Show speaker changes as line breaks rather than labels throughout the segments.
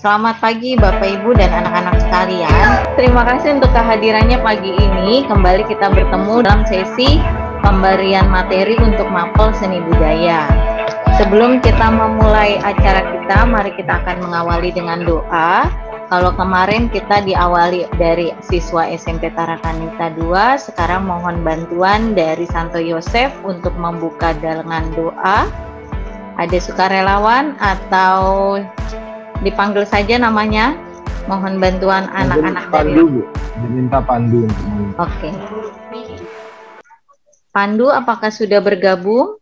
Selamat pagi Bapak Ibu dan anak-anak sekalian. Terima kasih untuk kehadirannya pagi ini. Kembali kita bertemu dalam sesi pemberian materi untuk mapel seni budaya. Sebelum kita memulai acara kita, mari kita akan mengawali dengan doa. Kalau kemarin kita diawali dari siswa SMP Tarakanita 2, sekarang mohon bantuan dari Santo Yosef untuk membuka dengan doa. Ada sukarelawan atau dipanggil saja namanya? Mohon bantuan anak-anak dari
Pandu, Bu. Diminta Pandu.
Oke. Pandu, apakah sudah bergabung?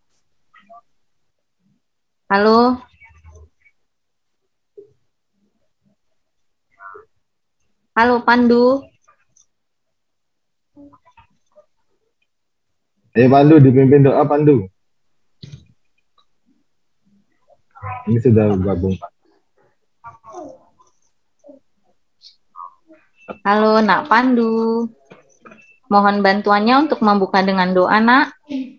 Halo? Halo Pandu.
Pandu, dipimpin doa Pandu. Ini sudah bergabung, Pak.
Halo Nak Pandu. Mohon bantuannya untuk membuka dengan doa, Nak.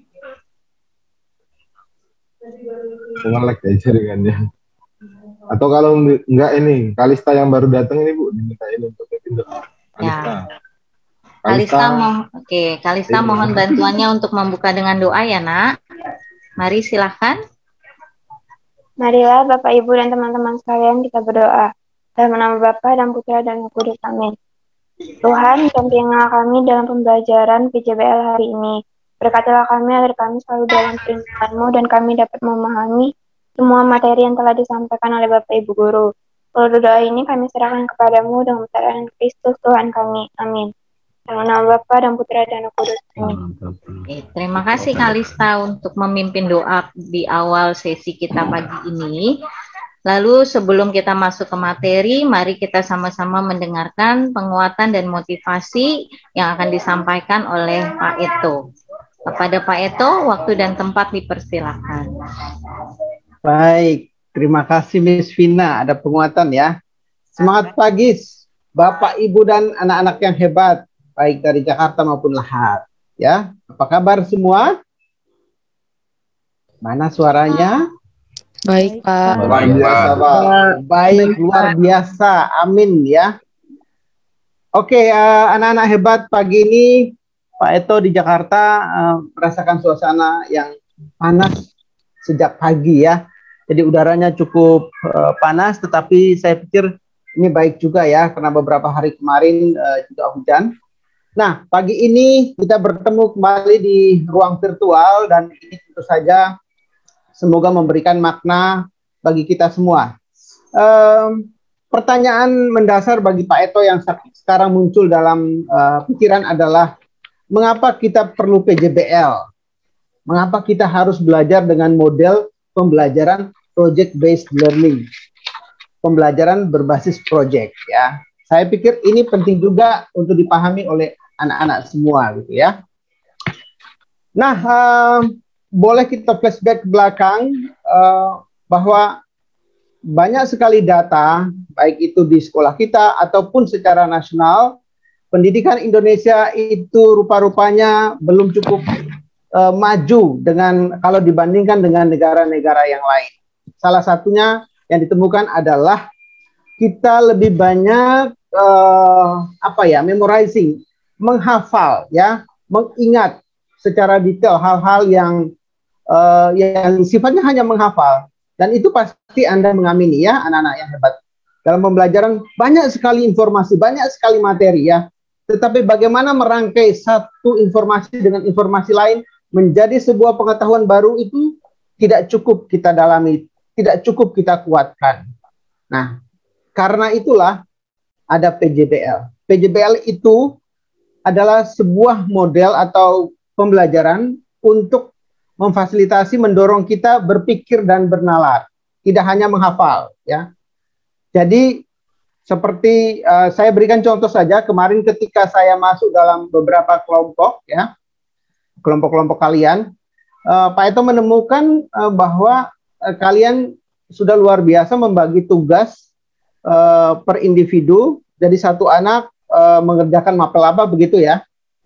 Ngelek ya jaringannya. Atau kalau enggak ini, Kalista yang baru datang ini, Bu, dimintain untuk pimpin doa. Kalista.
Ya. Kalista mohon bantuannya untuk membuka dengan doa ya, Nak. Mari silahkan.
Marilah Bapak, Ibu, dan teman-teman sekalian kita berdoa. Dalam nama Bapa dan Putra dan Roh Kudus. Amin. Tuhan, dampingilah kami dalam pembelajaran PJBL hari ini. Berkatilah kami agar kami selalu dalam firman-Mu dan kami dapat memahami semua materi yang telah disampaikan oleh Bapak Ibu Guru. Kalau doa ini kami serahkan kepadamu dengan pertolongan Kristus Tuhan kami. Amin. Dalam nama Bapa dan Putra dan Roh Kudus. Amin.
Terima kasih Kalista untuk memimpin doa di awal sesi kita pagi ini. Lalu sebelum kita masuk ke materi, mari kita sama-sama mendengarkan penguatan dan motivasi yang akan disampaikan oleh Pak Eto. Kepada Pak Eto, waktu dan tempat dipersilakan.
Baik, terima kasih Miss Vina, ada penguatan ya. Semangat pagi Bapak, Ibu, dan anak-anak yang hebat, baik dari Jakarta maupun Lahat. Ya, apa kabar semua? Mana suaranya?
Baik, Pak.
Baik, biasa, Pak.
Baik, luar biasa. Amin ya. Oke, anak-anak hebat, pagi ini Pak Eto di Jakarta merasakan suasana yang panas sejak pagi ya. Jadi udaranya cukup panas, tetapi saya pikir ini baik juga ya, karena beberapa hari kemarin juga hujan. Nah, pagi ini kita bertemu kembali di ruang virtual dan ini tentu saja semoga memberikan makna bagi kita semua. Pertanyaan mendasar bagi Pak Eto yang sekarang muncul dalam pikiran adalah mengapa kita perlu PJBL? Mengapa kita harus belajar dengan model pembelajaran project based learning? Pembelajaran berbasis project ya. Saya pikir ini penting juga untuk dipahami oleh anak-anak semua gitu ya. Nah, boleh kita flashback ke belakang bahwa banyak sekali data, baik itu di sekolah kita ataupun secara nasional, pendidikan Indonesia itu rupa-rupanya belum cukup maju dengan kalau dibandingkan dengan negara-negara yang lain. Salah satunya yang ditemukan adalah kita lebih banyak memorizing, menghafal ya, mengingat secara detail hal-hal yang sifatnya hanya menghafal, dan itu pasti Anda mengamini ya anak-anak yang hebat. Dalam pembelajaran banyak sekali informasi, banyak sekali materi ya, tetapi bagaimana merangkai satu informasi dengan informasi lain menjadi sebuah pengetahuan baru itu tidak cukup kita dalami, tidak cukup kita kuatkan. Nah, karena itulah ada PJBL. PJBL itu adalah sebuah model atau pembelajaran untuk memfasilitasi, mendorong kita berpikir dan bernalar, tidak hanya menghafal ya. Jadi seperti saya berikan contoh saja, kemarin ketika saya masuk dalam beberapa kelompok ya, kelompok-kelompok kalian, Pak Eto menemukan bahwa kalian sudah luar biasa membagi tugas per individu, jadi satu anak mengerjakan mapel apa begitu ya.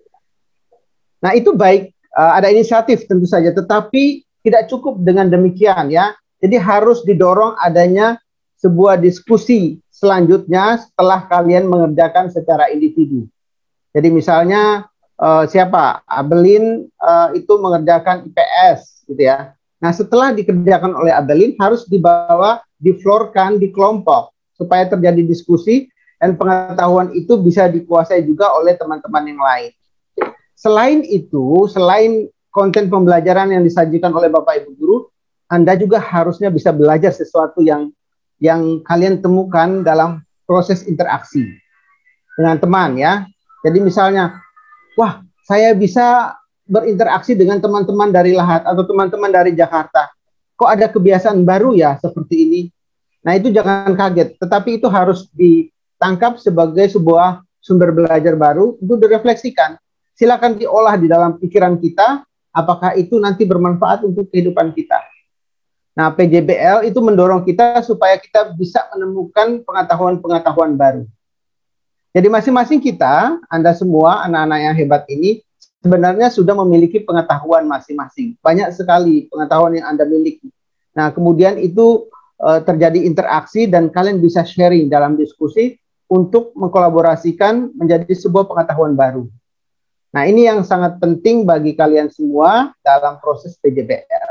Nah itu baik, ada inisiatif tentu saja, tetapi tidak cukup dengan demikian ya. Jadi harus didorong adanya sebuah diskusi selanjutnya setelah kalian mengerjakan secara individu. Jadi misalnya siapa? Abelin itu mengerjakan IPS gitu ya. Nah, setelah dikerjakan oleh Abelin harus dibawa, diflorkan di kelompok supaya terjadi diskusi dan pengetahuan itu bisa dikuasai juga oleh teman-teman yang lain. Selain itu, selain konten pembelajaran yang disajikan oleh Bapak Ibu guru, Anda juga harusnya bisa belajar sesuatu yang kalian temukan dalam proses interaksi dengan teman ya. Jadi misalnya, wah, saya bisa berinteraksi dengan teman-teman dari Lahat atau teman-teman dari Jakarta. Kok ada kebiasaan baru ya seperti ini? Nah, itu jangan kaget, tetapi itu harus ditangkap sebagai sebuah sumber belajar baru untuk direfleksikan. Silakan diolah di dalam pikiran kita, apakah itu nanti bermanfaat untuk kehidupan kita. Nah, PJBL itu mendorong kita supaya kita bisa menemukan pengetahuan-pengetahuan baru. Jadi masing-masing kita, Anda semua, anak-anak yang hebat ini, sebenarnya sudah memiliki pengetahuan masing-masing. Banyak sekali pengetahuan yang Anda miliki. Nah, kemudian itu terjadi interaksi dan kalian bisa sharing dalam diskusi untuk mengkolaborasikan menjadi sebuah pengetahuan baru. Nah, ini yang sangat penting bagi kalian semua dalam proses PJBL.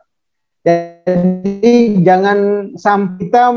Jadi jangan sampai kita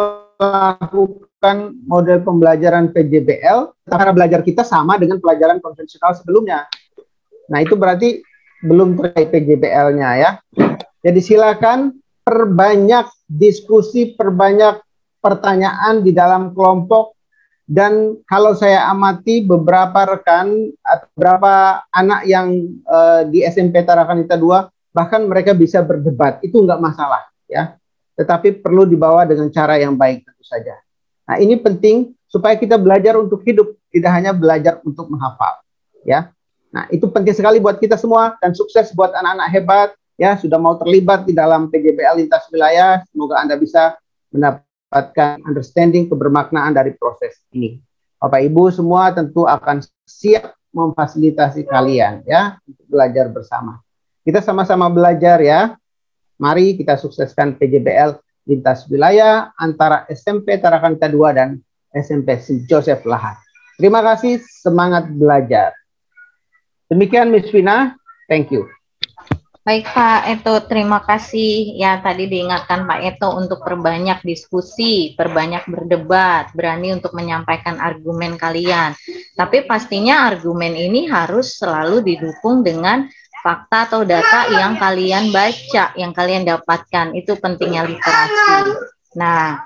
melakukan model pembelajaran PJBL karena belajar kita sama dengan pelajaran konvensional sebelumnya. Nah, itu berarti belum terkait PJBL-nya ya. Jadi silakan perbanyak diskusi, perbanyak pertanyaan di dalam kelompok. Dan kalau saya amati beberapa rekan atau beberapa anak yang di SMP Tarakanita 2, bahkan mereka bisa berdebat, itu nggak masalah ya. Tetapi perlu dibawa dengan cara yang baik tentu saja. Nah, ini penting supaya kita belajar untuk hidup, tidak hanya belajar untuk menghafal ya. Nah, itu penting sekali buat kita semua dan sukses buat anak-anak hebat ya sudah mau terlibat di dalam PJBL lintas wilayah. Semoga Anda bisa mendapatkan understanding kebermaknaan dari proses ini. Bapak Ibu semua tentu akan siap memfasilitasi kalian ya untuk belajar bersama. Kita sama-sama belajar ya. Mari kita sukseskan PJBL lintas wilayah antara SMP Tarakanita 2 dan SMP St. Joseph Lahat. Terima kasih, semangat belajar. Demikian Miss Vina, thank you.
Baik Pak Eto, terima kasih. Ya tadi diingatkan Pak Eto untuk perbanyak diskusi, perbanyak berdebat, berani untuk menyampaikan argumen kalian. Tapi pastinya argumen ini harus selalu didukung dengan fakta atau data yang kalian baca, yang kalian dapatkan. Itu pentingnya literasi. Nah,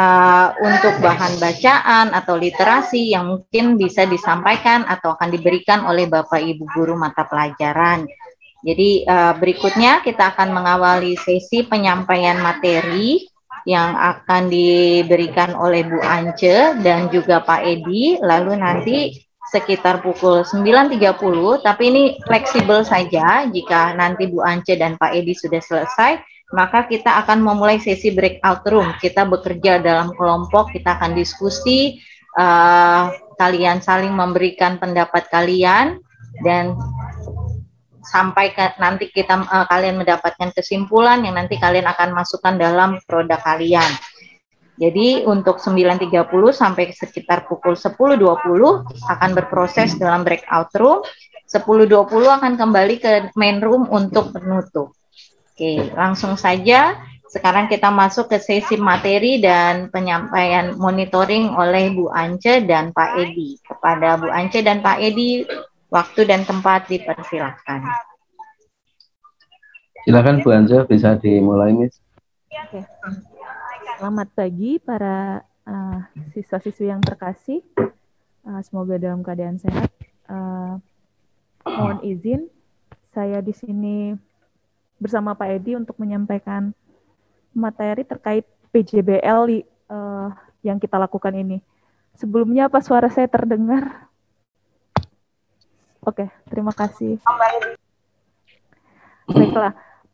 untuk bahan bacaan atau literasi yang mungkin bisa disampaikan atau akan diberikan oleh Bapak Ibu guru mata pelajaran. Jadi berikutnya kita akan mengawali sesi penyampaian materi yang akan diberikan oleh Bu Ance dan juga Pak Edi. Lalu nanti sekitar pukul 9.30, tapi ini fleksibel saja. Jika nanti Bu Ance dan Pak Edi sudah selesai, maka kita akan memulai sesi breakout room. Kita bekerja dalam kelompok, kita akan diskusi, kalian saling memberikan pendapat kalian, dan sampai nanti kalian mendapatkan kesimpulan yang nanti kalian akan masukkan dalam produk kalian. Jadi untuk 9.30 sampai sekitar pukul 10.20 akan berproses dalam breakout room. 10.20 akan kembali ke main room untuk penutup. Oke, langsung saja. Sekarang kita masuk ke sesi materi dan penyampaian monitoring oleh Bu Ance dan Pak Edi. Kepada Bu Ance dan Pak Edi, waktu dan tempat dipersilakan.
Silakan Bu Ance, bisa dimulai nih.
Oke. Selamat pagi para siswa-siswi yang terkasih. Semoga dalam keadaan sehat. Mohon izin, saya di sini bersama Pak Edi untuk menyampaikan materi terkait PJBL yang kita lakukan ini. Sebelumnya apa suara saya terdengar? Oke, terima kasih. Baiklah,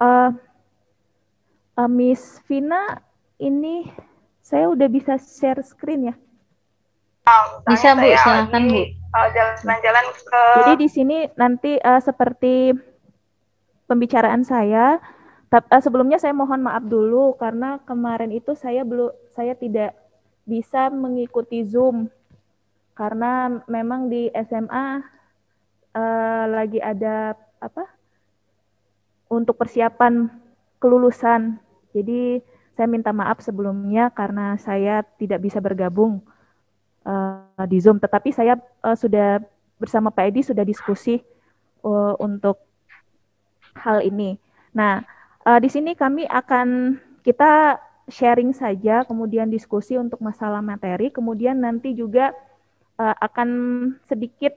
Miss Vina, ini saya udah bisa share screen ya?
Bisa Bu, silakan Bu.
Jalan-jalan ke.
Jadi di sini nanti seperti pembicaraan saya. Sebelumnya saya mohon maaf dulu karena kemarin itu saya saya tidak bisa mengikuti Zoom karena memang di SMA lagi ada untuk persiapan kelulusan. Jadi saya minta maaf sebelumnya karena saya tidak bisa bergabung di Zoom. Tetapi saya sudah bersama Pak Edi sudah diskusi untuk hal ini. Nah, di sini kita sharing saja, kemudian diskusi untuk masalah materi, kemudian nanti juga akan sedikit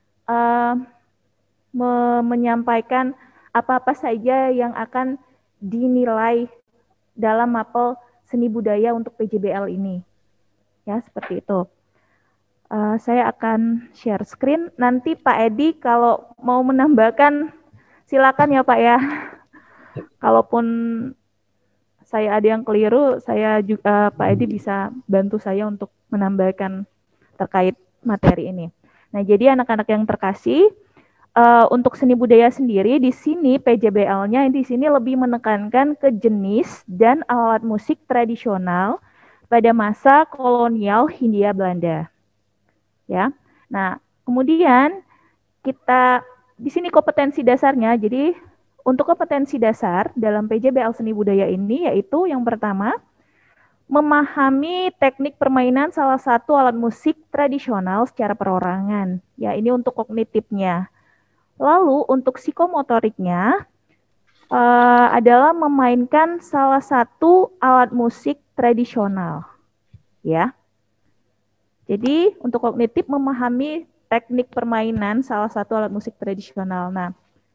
menyampaikan apa-apa saja yang akan dinilai dalam mapel seni budaya untuk PJBL ini. Ya, seperti itu. Saya akan share screen. Nanti Pak Edi kalau mau menambahkan, silakan ya Pak ya. Kalaupun saya ada yang keliru, saya juga Pak Edi bisa bantu saya untuk menambahkan terkait materi ini. Nah, jadi anak-anak yang terkasih, untuk seni budaya sendiri di sini PJBL-nya di sini lebih menekankan ke jenis dan alat musik tradisional pada masa kolonial Hindia Belanda. Ya. Nah, kemudian kita di sini kompetensi dasarnya. Jadi untuk kompetensi dasar dalam PJBL seni budaya ini yaitu yang pertama memahami teknik permainan salah satu alat musik tradisional secara perorangan. Ya, ini untuk kognitifnya. Lalu untuk psikomotoriknya adalah memainkan salah satu alat musik tradisional, ya. Jadi untuk kognitif memahami teknik permainan salah satu alat musik tradisional. Nah,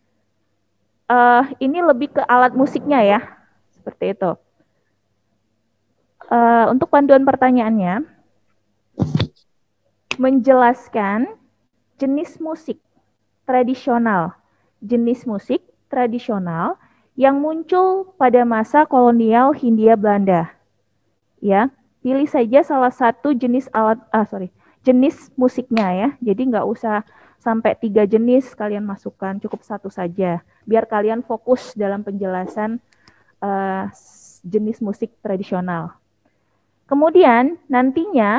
ini lebih ke alat musiknya ya, seperti itu. Untuk panduan pertanyaannya, menjelaskan jenis musik tradisional yang muncul pada masa kolonial Hindia Belanda. Ya, pilih saja salah satu jenis jenis musiknya ya. Jadi nggak usah sampai 3 jenis kalian masukkan, cukup 1 saja. Biar kalian fokus dalam penjelasan jenis musik tradisional. Kemudian nantinya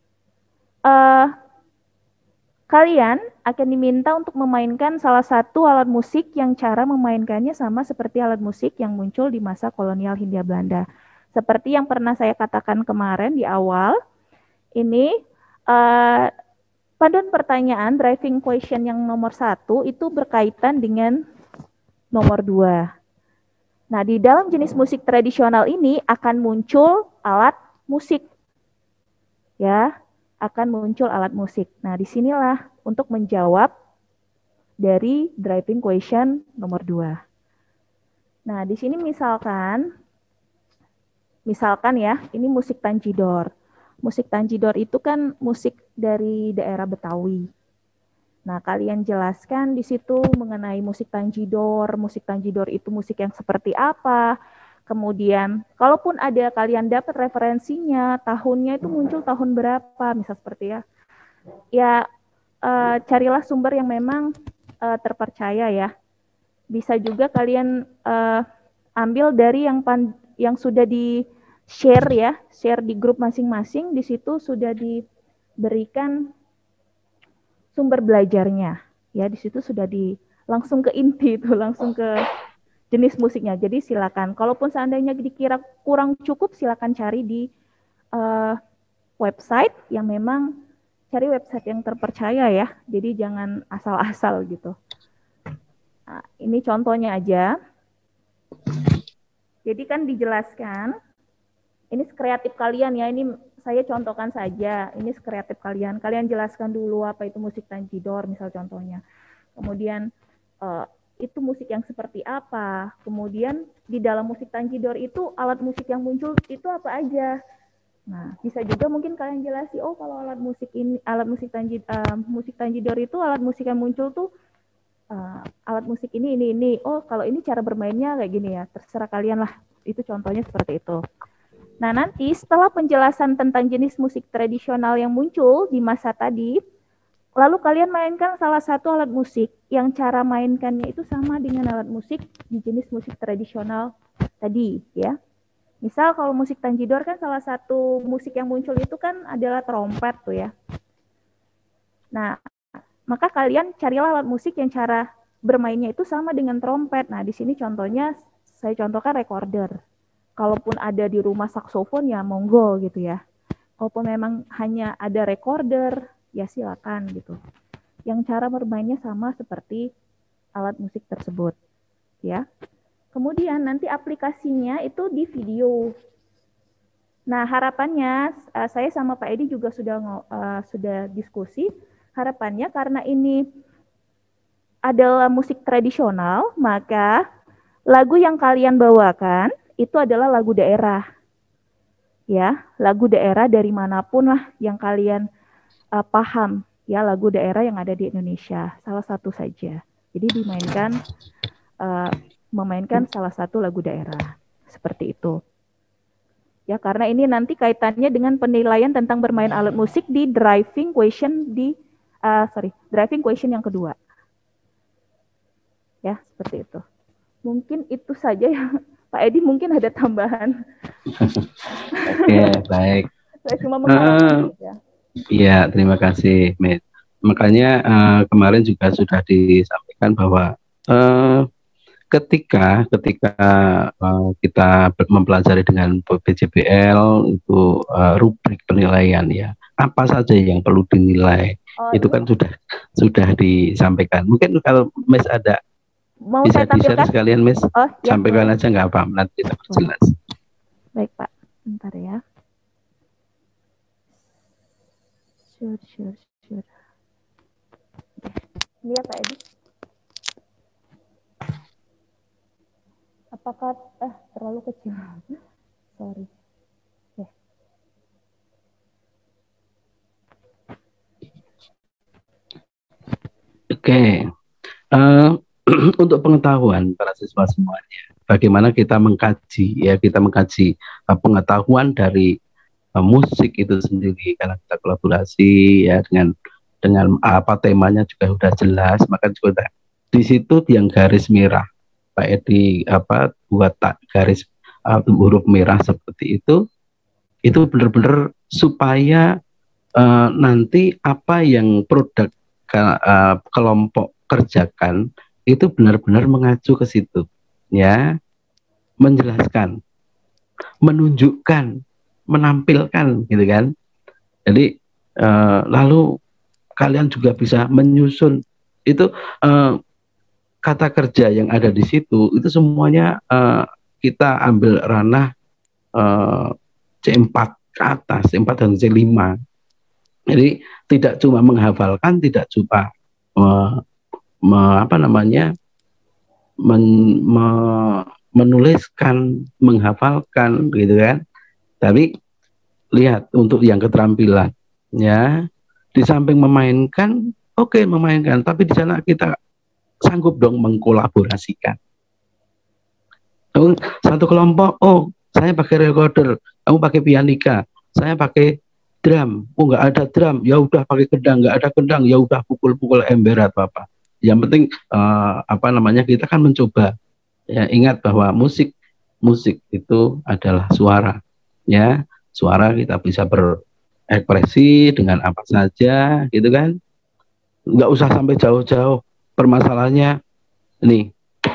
kalian akan diminta untuk memainkan salah satu alat musik yang cara memainkannya sama seperti alat musik yang muncul di masa kolonial Hindia Belanda. Seperti yang pernah saya katakan kemarin di awal, ini panduan pertanyaan driving question yang nomor 1 itu berkaitan dengan nomor 2. Nah, di dalam jenis musik tradisional ini akan muncul alat musik. Ya, akan muncul alat musik. Nah, disinilah untuk menjawab dari driving question nomor 2. Nah, di sini misalkan ya, ini musik tanjidor. Musik tanjidor itu kan musik dari daerah Betawi. Nah, kalian jelaskan di situ mengenai musik tanjidor. Musik tanjidor itu musik yang seperti apa? Kemudian, kalaupun ada kalian dapat referensinya, tahunnya itu muncul tahun berapa, misal seperti ya, carilah sumber yang memang terpercaya ya. Bisa juga kalian ambil dari yang sudah di share ya, share di grup masing-masing. Di situ sudah diberikan sumber belajarnya, ya. Di situ sudah langsung ke inti itu, langsung ke jenis musiknya. Jadi silakan. Kalaupun seandainya dikira kurang cukup, silakan cari di website yang memang cari website yang terpercaya ya. Jadi jangan asal-asal gitu. Nah, ini contohnya aja. Jadi kan dijelaskan. Ini kreatif kalian ya. Ini saya contohkan saja. Ini kreatif kalian. Kalian jelaskan dulu apa itu musik tanjidor, misal contohnya. Kemudian itu musik yang seperti apa. Kemudian di dalam musik tanjidor itu alat musik yang muncul itu apa aja. Nah, bisa juga mungkin kalian jelasi, oh kalau musik tanjidor itu alat musik yang muncul tuh alat musik ini. Oh, kalau ini cara bermainnya kayak gini ya. Terserah kalian lah. Itu contohnya seperti itu. Nah, nanti setelah penjelasan tentang jenis musik tradisional yang muncul di masa tadi, lalu kalian mainkan salah satu alat musik yang cara mainkannya itu sama dengan alat musik di jenis musik tradisional tadi, ya. Misal kalau musik tanjidor kan salah satu musik yang muncul itu kan adalah trompet tuh ya. Nah, maka kalian carilah alat musik yang cara bermainnya itu sama dengan trompet. Nah, di sini contohnya saya contohkan recorder. Kalaupun ada di rumah saksofon ya monggo gitu ya. Kalaupun memang hanya ada recorder ya silakan gitu. Yang cara bermainnya sama seperti alat musik tersebut ya. Kemudian nanti aplikasinya itu di video. Nah, harapannya saya sama Pak Edi juga sudah diskusi. Harapannya karena ini adalah musik tradisional, maka lagu yang kalian bawakan itu adalah lagu daerah. Ya, lagu daerah dari manapun lah yang kalian paham, ya, lagu daerah yang ada di Indonesia, salah satu saja. Jadi memainkan salah satu lagu daerah, seperti itu. Ya, karena ini nanti kaitannya dengan penilaian tentang bermain alat musik di driving question yang kedua. Ya, seperti itu. Mungkin itu saja ya, Pak Edi, mungkin ada tambahan.
Oke, baik.
Saya cuma mengalami ya.
Iya, terima kasih, Mit. Makanya kemarin juga sudah disampaikan bahwa ketika kita mempelajari dengan PJBL itu rubrik penilaian ya, apa saja yang perlu dinilai itu kan sudah disampaikan. Mungkin kalau Miss ada
mau
bisa
saya tampilkan?
di-share sekalian, Miss.
Ya,
sampaikan aja nggak apa, nanti kita perjelas.
Baik, Pak. Bentar ya. Sure. Ini ya, Pak Edi. Apakah terlalu kecil? Sorry.
Oke. Untuk pengetahuan para siswa semuanya, bagaimana kita mengkaji pengetahuan dari musik itu sendiri, karena kita kolaborasi ya dengan apa temanya juga sudah jelas, maka juga di situ yang garis merah Pak Edi buat garis huruf merah seperti itu benar-benar supaya nanti apa yang produk kelompok kerjakan itu benar-benar mengacu ke situ, ya, menjelaskan, menunjukkan, menampilkan, gitu kan. Jadi lalu kalian juga bisa menyusun itu kata kerja yang ada di situ, itu semuanya kita ambil ranah C4 ke atas, C4 dan C5. Jadi tidak cuma menghafalkan, tidak cuma menuliskan, menghafalkan, gitu kan. Tapi lihat untuk yang keterampilan, ya, di samping memainkan, oke, memainkan, tapi di sana kita sanggup dong mengkolaborasikan. Satu kelompok, saya pakai recorder, kamu pakai pianika, saya pakai drum, nggak ada drum, ya udah pakai kendang, nggak ada kendang, ya udah pukul-pukul ember atau apa. Yang penting kita kan mencoba. Ya, ingat bahwa musik itu adalah suara. Ya, suara kita bisa berekspresi dengan apa saja, gitu kan. Nggak usah sampai jauh-jauh. Permasalahannya ini.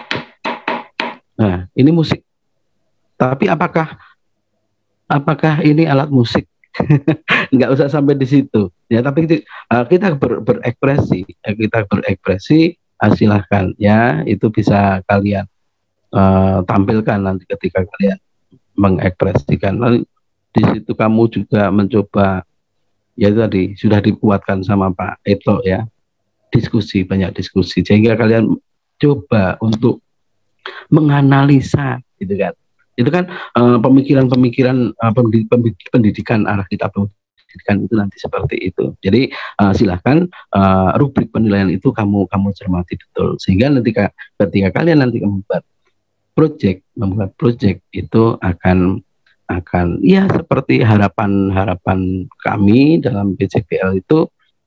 Nah, ini musik. Tapi apakah ini alat musik? Nggak usah sampai di situ, ya. Tapi kita berekspresi, silahkan, ya, itu bisa kalian tampilkan nanti ketika kalian mengekspresikan. Lalu di situ kamu juga mencoba, ya tadi sudah dibuatkan sama Pak Etlo, ya, banyak diskusi, sehingga kalian coba untuk menganalisa, gitu kan. Itu kan pemikiran pendidikan, arah kita pendidikan itu nanti seperti itu. Jadi silahkan rubrik penilaian itu kamu cermati betul, sehingga nanti ketika kalian nanti membuat project itu akan ya seperti harapan kami dalam PJBL itu,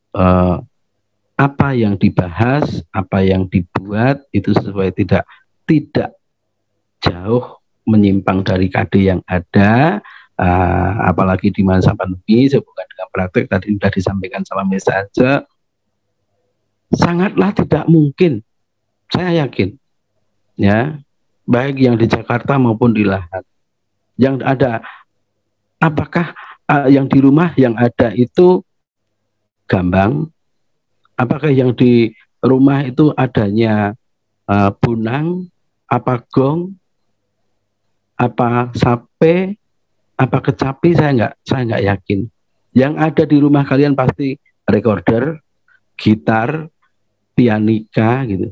apa yang dibahas, apa yang dibuat itu sesuai, tidak jauh menyimpang dari KD yang ada, apalagi di masa pandemi sehubungan dengan praktek tadi sudah disampaikan sama Miss Ance, sangatlah tidak mungkin, saya yakin, ya, baik yang di Jakarta maupun di Lahat, yang ada, apakah yang di rumah yang ada itu gambang, apakah yang di rumah itu adanya bunang, apa gong, apa sape, apa kecapi, saya nggak yakin. Yang ada di rumah kalian pasti recorder, gitar, pianika gitu.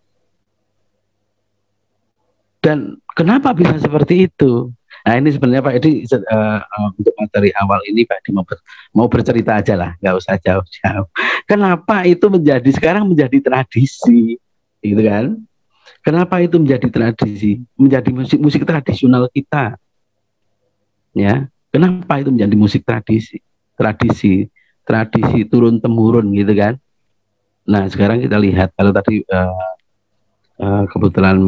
Dan kenapa bisa seperti itu? Nah ini sebenarnya Pak Edi untuk materi awal ini Pak Edi mau bercerita aja lah, nggak usah jauh-jauh. Kenapa itu sekarang menjadi tradisi, gitu kan? Kenapa itu menjadi tradisi, menjadi musik tradisional kita? Ya, kenapa itu menjadi musik tradisi turun temurun, gitu kan? Nah sekarang kita lihat, kalau tadi kebetulan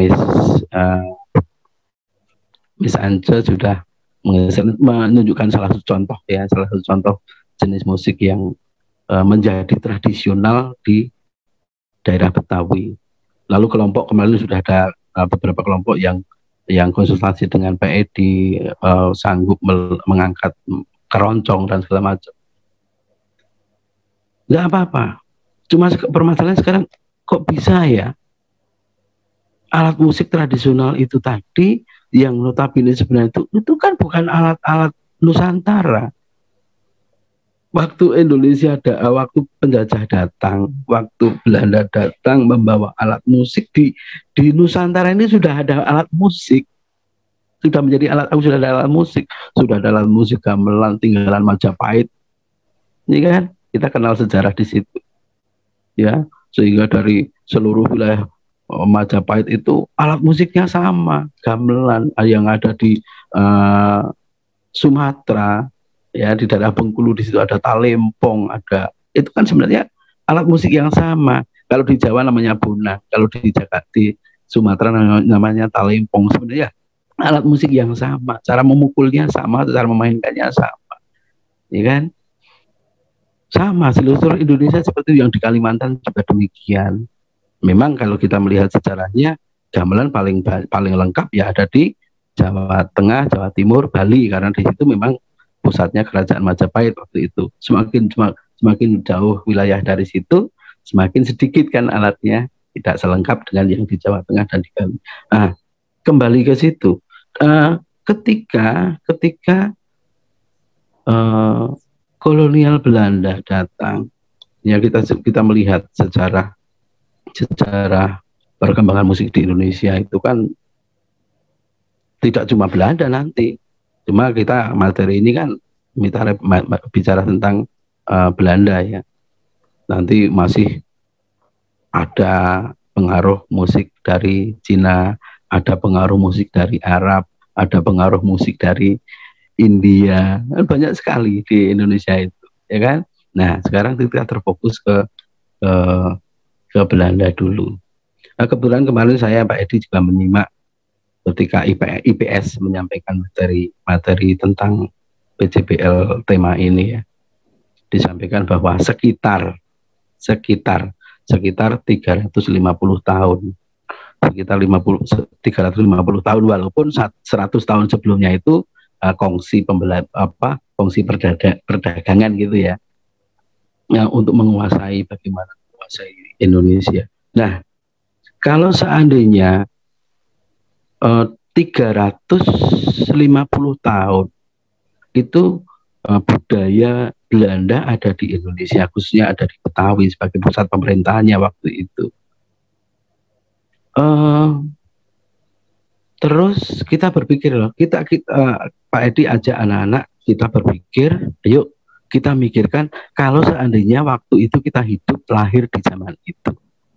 Miss Ance sudah menunjukkan salah satu contoh, ya, salah satu contoh jenis musik yang menjadi tradisional di daerah Betawi. Lalu kelompok kemarin sudah ada beberapa kelompok yang konsultasi dengan Pak Edi, sanggup mengangkat keroncong dan segala macam. Nggak apa-apa. Cuma permasalahan sekarang kok bisa ya alat musik tradisional itu tadi yang notabene sebenarnya itu kan bukan alat-alat Nusantara. Waktu Indonesia waktu penjajah datang, waktu Belanda datang membawa alat musik di Nusantara ini sudah ada alat musik, sudah ada alat musik, sudah ada alat musik gamelan, tinggalan Majapahit, ini kan kita kenal sejarah di situ, ya, sehingga dari seluruh wilayah Majapahit itu alat musiknya sama, gamelan yang ada di Sumatera, ya, di daerah Bengkulu di situ ada talempong, itu kan sebenarnya alat musik yang sama. Kalau di Jawa namanya bunang, kalau di Jakarta, di Sumatera namanya talempong. Sebenarnya alat musik yang sama, cara memukulnya sama, cara memainkannya sama, ya kan? Sama seluruh Indonesia seperti yang di Kalimantan juga demikian. Memang kalau kita melihat sejarahnya, gamelan paling lengkap ya ada di Jawa Tengah, Jawa Timur, Bali, karena di situ memang pusatnya kerajaan Majapahit waktu itu. Semakin jauh wilayah dari situ, semakin sedikit kan alatnya, tidak selengkap dengan yang di Jawa Tengah dan di Bali. Nah, kembali ke situ, ketika kolonial Belanda datang, ya kita melihat sejarah perkembangan musik di Indonesia itu kan tidak cuma Belanda nanti. Cuma kita materi ini kan bicara tentang Belanda ya. Nanti masih ada pengaruh musik dari Cina, ada pengaruh musik dari Arab, ada pengaruh musik dari India, kan banyak sekali di Indonesia itu, ya kan? Nah sekarang kita terfokus ke Belanda dulu. Nah, kebetulan kemarin saya Pak Edi juga menyimak ketika IPS menyampaikan materi tentang PJBL tema ini ya, disampaikan bahwa sekitar 350 tahun, sekitar 350 tahun, walaupun 100 tahun sebelumnya itu kongsi perdagangan gitu ya, untuk bagaimana menguasai Indonesia. Nah, kalau seandainya 350 tahun itu budaya Belanda ada di Indonesia, khususnya ada di Betawi sebagai pusat pemerintahannya waktu itu. Terus kita berpikir loh, kita Pak Edi ajak anak-anak kita berpikir, ayo kita mikirkan kalau seandainya waktu itu kita hidup lahir di zaman itu.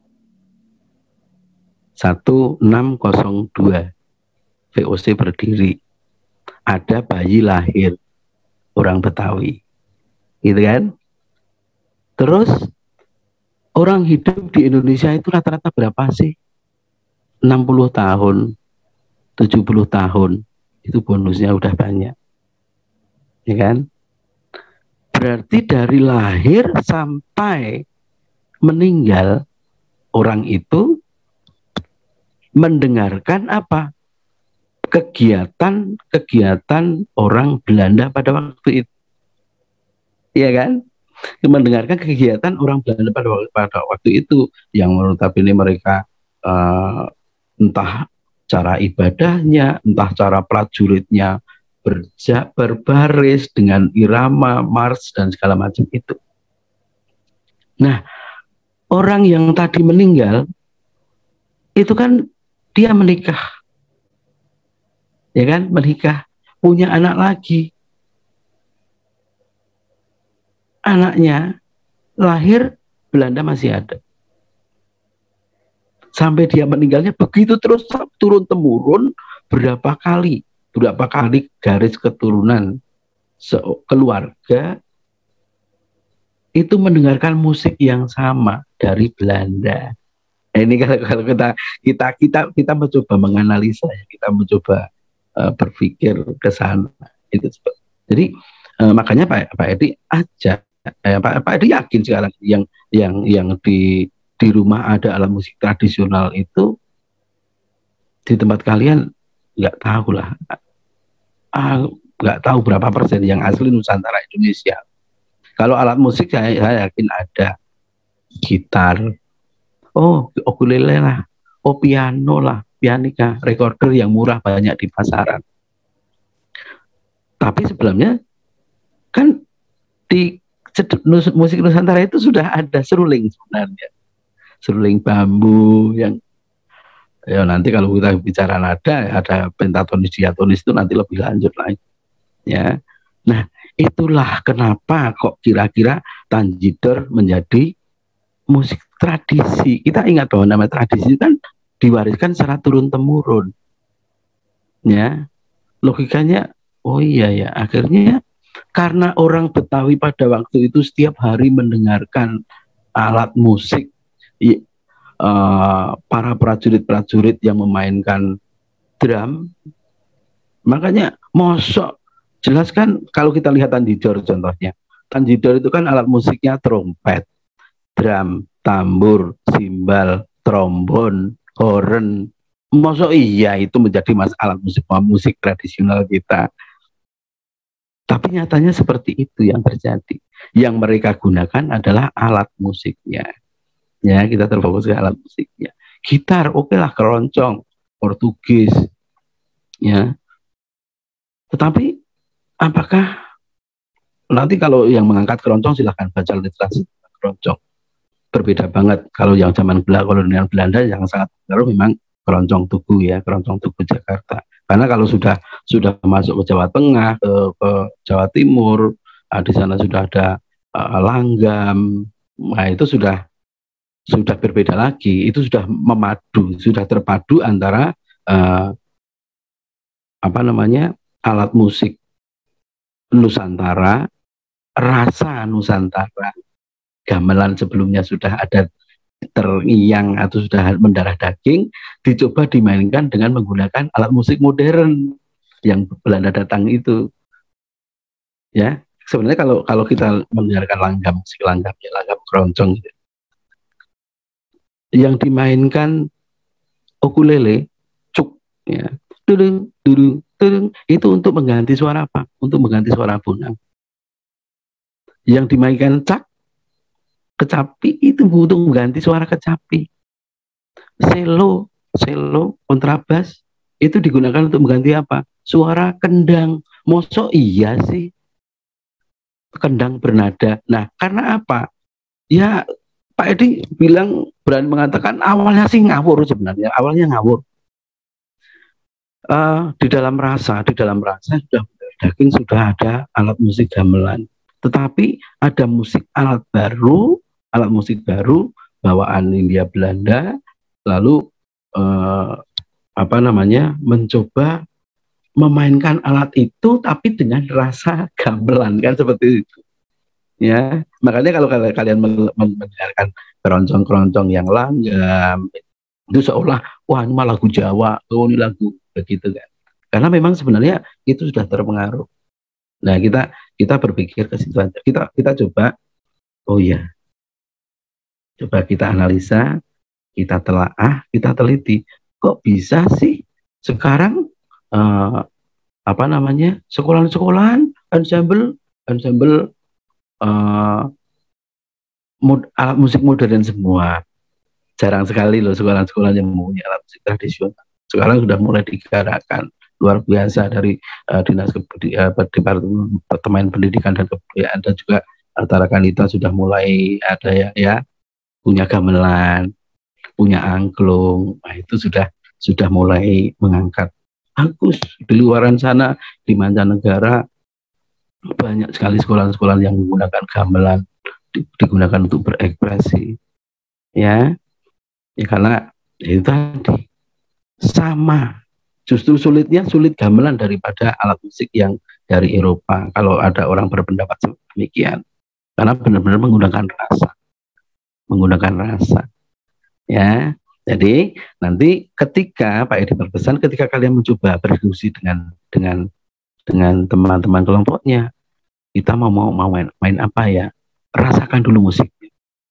1602 VOC berdiri, ada bayi lahir orang Betawi, gitu kan? Terus orang hidup di Indonesia itu rata-rata berapa sih? 60 tahun. 70 tahun, itu bonusnya udah banyak. Ya kan? Berarti dari lahir sampai meninggal, orang itu mendengarkan apa? Kegiatan orang Belanda pada waktu itu. Iya kan? Mendengarkan kegiatan orang Belanda pada waktu itu, yang notabene mereka entah cara ibadahnya, entah cara prajuritnya berbaris dengan irama, mars, dan segala macam itu. Nah, orang yang tadi meninggal, itu kan dia menikah. Ya kan, menikah, punya anak lagi. Anaknya lahir, Belanda masih ada. Sampai dia meninggalnya begitu terus turun-temurun, berapa kali garis keturunan keluarga itu mendengarkan musik yang sama dari Belanda. Nah, ini kalau kita mencoba menganalisa, kita mencoba berpikir ke sana itu. Jadi makanya Pak Edi ajak, Pak Edi yakin sekarang yang di rumah ada alat musik tradisional itu, di tempat kalian nggak tahu lah, nggak tahu berapa persen yang asli Nusantara Indonesia. Kalau alat musik saya yakin ada gitar, ukulele lah, piano lah, pianika, recorder yang murah banyak di pasaran. Tapi sebelumnya kan di musik Nusantara itu sudah ada seruling sebenarnya. Seruling bambu yang ya nanti kalau kita bicara nada, ada pentatonis, diatonis, itu nanti lebih lanjut lagi ya. Nah, itulah kenapa kok kira-kira tanjidor menjadi musik tradisi. Kita ingat bahwa nama tradisi kan diwariskan secara turun-temurun ya. Logikanya, oh iya ya, akhirnya karena orang Betawi pada waktu itu setiap hari mendengarkan alat musik, para prajurit-prajurit yang memainkan drum, makanya mosok jelas kan kalau kita lihat tanjidor contohnya. Tanjidor itu kan alat musiknya trompet, drum, tambur, simbal, trombon, horn. Mosok iya itu menjadi alat musik tradisional kita. Tapi nyatanya seperti itu yang terjadi. Yang mereka gunakan adalah alat musiknya. Ya, kita terfokus ke alat musiknya. Gitar, oke lah, keroncong, Portugis, ya. Tetapi apakah nanti kalau yang mengangkat keroncong silahkan baca literasi keroncong. Berbeda banget kalau yang zaman kolonial Belanda yang sangat baru memang keroncong Tugu ya, keroncong Tugu Jakarta. Karena kalau sudah masuk ke Jawa Tengah, ke Jawa Timur, di sana sudah ada langgam, nah itu sudah berbeda lagi. Itu sudah sudah terpadu antara alat musik Nusantara, rasa Nusantara, gamelan sebelumnya sudah ada terngiang atau sudah mendarah daging, dicoba dimainkan dengan menggunakan alat musik modern yang Belanda datang itu. Ya, sebenarnya kalau kita mendengarkan langgam, musik langgam, ya langgam keroncong gitu, yang dimainkan ukulele, cuk, ya, tudung, tudung, tudung, itu untuk mengganti suara apa? Untuk mengganti suara bonang. Yang dimainkan cak, kecapi, itu untuk mengganti suara kecapi. Selo, kontrabas, itu digunakan untuk mengganti apa? Suara kendang. Mosok iya sih? Kendang bernada. Nah, karena apa? Ya, Pak Edi bilang, berani mengatakan awalnya sih ngawur sebenarnya. Awalnya ngawur. Di dalam rasa sudah daging sudah ada alat musik gamelan. Tetapi ada alat musik baru bawaan Hindia Belanda, lalu mencoba memainkan alat itu tapi dengan rasa gamelan, kan seperti itu. Ya, makanya kalau kalian mendengarkan keroncong-keroncong yang langgam, itu seolah wah ini mah lagu Jawa, ini lagu begitu kan. Karena memang sebenarnya itu sudah terpengaruh. Nah, kita berpikir ke situ aja. Kita coba, oh ya, coba kita analisa, kita telaah, kita teliti. Kok bisa sih sekarang apa namanya, sekolahan-sekolahan ensemble alat musik modern semua. Jarang sekali loh sekolah-sekolah yang mempunyai alat musik tradisional. Sekarang sudah mulai digerakkan luar biasa dari dinas departemen pendidikan dan kebudayaan, dan juga antara kanita sudah mulai ada ya punya gamelan, punya angklung. Nah, itu sudah mulai mengangkat. Bagus. Di luaran sana, di mancanegara, banyak sekali sekolah-sekolah yang menggunakan gamelan, digunakan untuk berekspresi. Ya karena itu tadi sama. Justru sulit gamelan daripada alat musik yang dari Eropa. Kalau ada orang berpendapat demikian, karena benar-benar menggunakan rasa. Ya, jadi nanti ketika Pak Edi berpesan, ketika kalian mencoba berdiskusi dengan teman-teman kelompoknya, kita mau main apa ya? Rasakan dulu musiknya.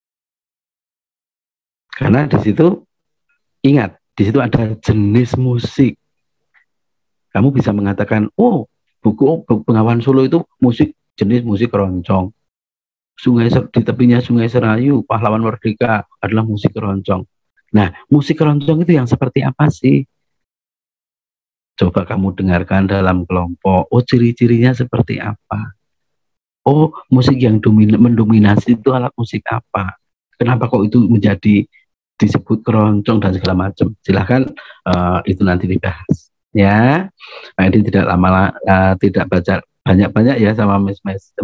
Karena di situ, ingat, di situ ada jenis musik. Kamu bisa mengatakan, oh, buku Bengawan Solo itu jenis musik keroncong. Di tepinya Sungai Serayu, Pahlawan Merdeka adalah musik keroncong. Nah, musik keroncong itu yang seperti apa sih? Coba kamu dengarkan dalam kelompok. Oh, ciri-cirinya seperti apa? Oh, musik yang mendominasi itu alat musik apa? Kenapa kok itu disebut keroncong dan segala macam? Silahkan itu nanti dibahas. Ya, nah, ini tidak lama tidak baca banyak-banyak ya sama Miss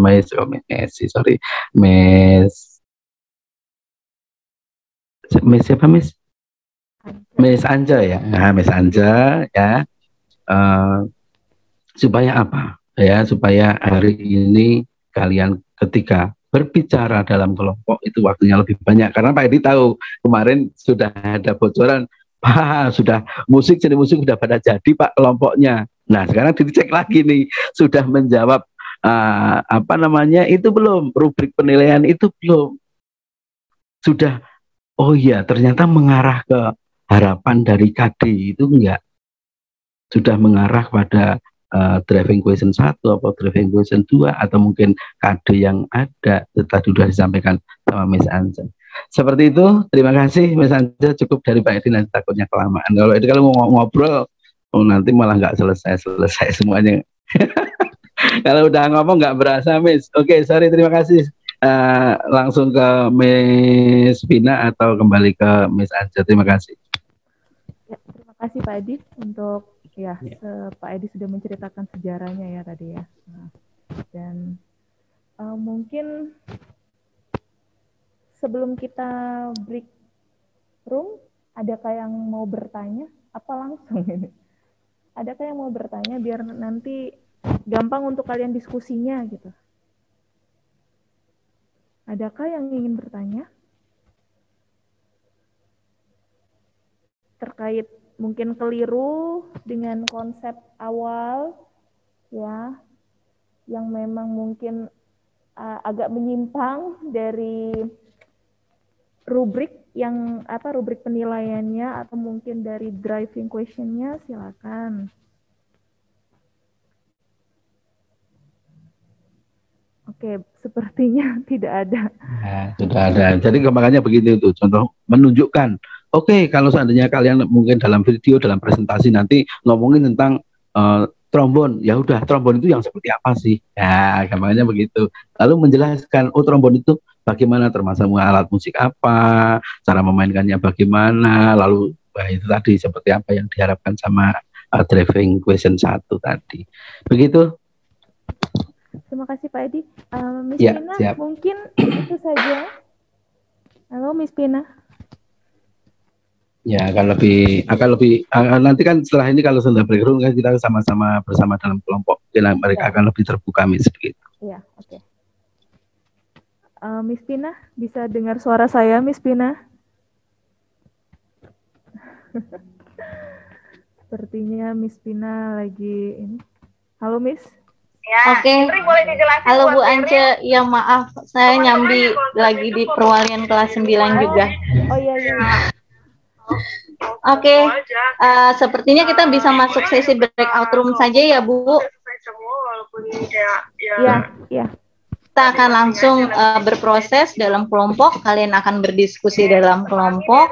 siapa Miss? Miss Anja ya. Nah, Miss Anja ya. Supaya apa? Ya, supaya hari ini kalian ketika berbicara dalam kelompok itu waktunya lebih banyak, karena Pak Edi tahu kemarin sudah ada bocoran, Pak, jenis musik sudah pada jadi Pak kelompoknya. Nah, sekarang dicek lagi nih, sudah menjawab apa namanya itu belum, rubrik penilaian itu belum, sudah, oh iya ternyata mengarah ke harapan dari KD itu enggak, sudah mengarah pada driving question 1 atau driving question 2 atau mungkin KD yang ada tadi sudah disampaikan sama Miss Anja. Seperti itu, terima kasih Miss Anja, cukup dari Pak Edi, nanti takutnya kelamaan. Kalau mau ngobrol, nanti malah nggak selesai semuanya. Kalau udah ngomong nggak berasa Miss. Oke, sorry, terima kasih. Langsung ke Miss Vina atau kembali ke Miss Anja, terima kasih.
Ya, terima kasih Pak Edi untuk Pak Edi sudah menceritakan sejarahnya ya tadi ya. Nah, dan mungkin sebelum kita break room, adakah yang mau bertanya? Apa langsung ini? Adakah yang mau bertanya biar nanti gampang untuk kalian diskusinya gitu? Adakah yang ingin bertanya? Terkait mungkin keliru dengan konsep awal ya, yang memang mungkin agak menyimpang dari rubrik penilaiannya atau mungkin dari driving question-nya, silakan. Oke, sepertinya tidak ada.
Nah, sudah ada. Jadi makanya begitu itu contoh menunjukkan. Oke, kalau seandainya kalian mungkin dalam video, dalam presentasi nanti ngomongin tentang trombon, ya udah trombon itu yang seperti apa sih? Ya, gampangnya begitu. Lalu menjelaskan, oh trombon itu bagaimana, termasuk alat musik apa, cara memainkannya bagaimana, lalu itu tadi seperti apa yang diharapkan sama driving question 1 tadi. Begitu.
Terima kasih Pak Edi. Miss Pina, siap. Mungkin itu saja. Halo Miss Pina.
Ya, akan lebih nanti kan setelah ini kalau sudah breakroom kan kita sama-sama bersama dalam kelompok, mereka akan lebih terbuka Miss begitu.
Iya, oke. Miss Pina, bisa dengar suara saya Miss Pina? Sepertinya Miss Pina lagi ini. Halo Miss.
Ya, Oke.
Boleh dijelasin
Halo Bu
buat
Ance, ya maaf, saya nyambi lagi di perwalian kelas 9 juga.
Oh iya.
Oke, sepertinya kita bisa masuk sesi breakout room saja ya Bu.
Iya.
Kita akan langsung berproses dalam kelompok, kalian akan berdiskusi dalam kelompok,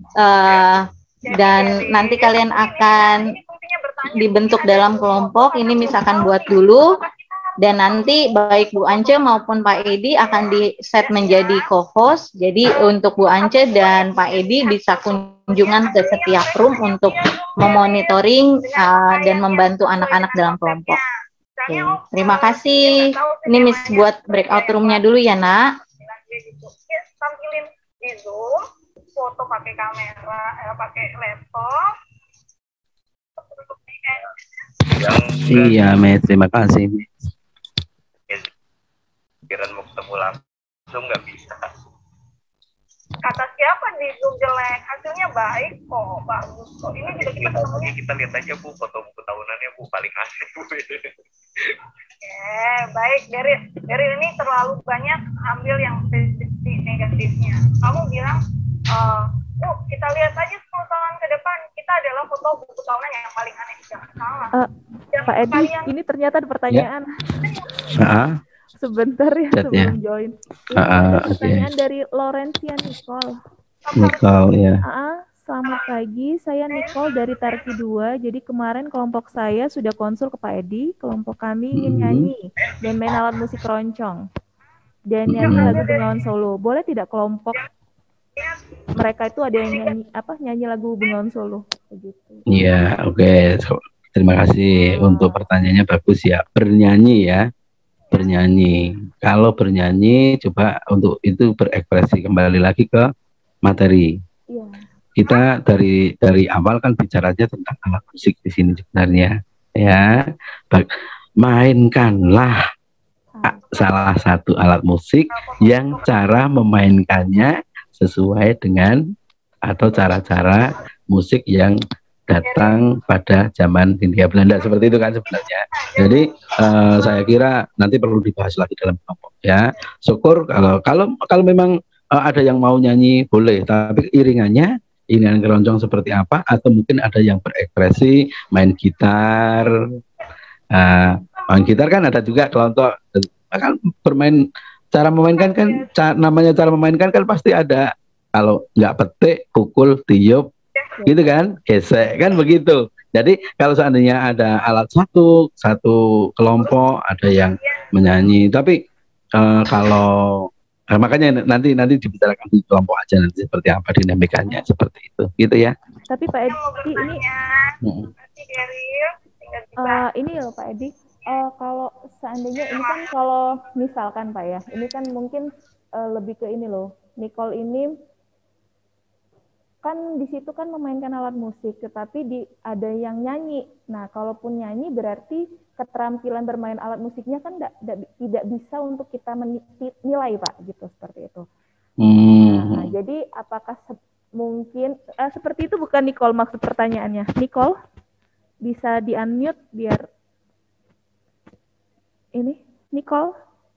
dan nanti kalian akan dibentuk dalam kelompok. Ini misalkan buat dulu, dan nanti baik Bu Ance maupun Pak Edi akan di set menjadi co-host. Jadi untuk Bu Ance dan Pak Edi bisa kunjungan ke setiap room untuk memonitoring dan membantu anak-anak dalam kelompok. Oke, terima kasih. Ini Miss buat breakout roomnya dulu ya nak.
Tampilin di Zoom, foto pakai kamera, pakai laptop.
Iya, Miss, terima kasih.
Pikiran mau ketemu langsung nggak bisa.
Kata siapa di Zoom jelek, hasilnya baik kok, bagus kok. Ini juga kita ketemunya.
Kita lihat aja Bu, foto buku tahunannya Bu, paling asik Bu.
Baik, dari ini terlalu banyak ambil yang sisi negatifnya. Kamu bilang, yuk kita lihat aja 10 tahun ke depan, kita adalah foto buku tahunan yang paling aneh. Jangan salah.
Pak Edi, ini ternyata ada pertanyaan. Sebentar ya, sebelum join. Ini ada pertanyaan dari Laurencia Nicole.
Ya.
Selamat pagi, saya Nicole dari Tarki 2. Jadi kemarin kelompok saya sudah konsul ke Pak Edi. Kelompok kami ingin nyanyi dan main alat musik keroncong dan nyanyi lagu Bengawan Solo. Boleh tidak kelompok mereka itu ada yang nyanyi lagu Bengawan Solo? Begitu.
Iya, oke. Terima kasih untuk pertanyaannya, bagus ya. Bernyanyi ya. Bernyanyi. Kalau bernyanyi, coba untuk itu berekspresi, kembali lagi ke materi.
Iya.
Kita dari awal kan bicaranya tentang alat musik di sini sebenarnya, ya. Mainkanlah salah satu alat musik yang cara memainkannya sesuai dengan atau cara-cara musik yang datang pada zaman Hindia Belanda, seperti itu kan sebenarnya. Jadi saya kira nanti perlu dibahas lagi dalam kelompok ya. Syukur kalau memang ada yang mau nyanyi boleh, tapi iringan keroncong seperti apa, atau mungkin ada yang berekspresi main gitar. Main gitar kan ada juga kelompok kan cara memainkan kan namanya cara memainkan kan pasti ada. Kalau nggak petik, pukul, tiup, gitu kan, gesek kan begitu. Jadi kalau seandainya ada alat satu kelompok ada yang menyanyi, tapi kalau makanya nanti dibicarakan di kelompok aja nanti seperti apa dinamikanya seperti itu, gitu ya.
Tapi Pak Edi ini loh Pak Edi, kalau seandainya ini kan kalau misalkan Pak ya, ini kan mungkin lebih ke ini loh, Nicole ini kan di situ kan memainkan alat musik, tetapi ada yang nyanyi. Nah, kalaupun nyanyi berarti keterampilan bermain alat musiknya kan tidak bisa untuk kita menilai, Pak, gitu, seperti itu. Nah, jadi apakah mungkin seperti itu bukan Nicole maksud pertanyaannya? Nicole bisa di-unmute biar ini Nicole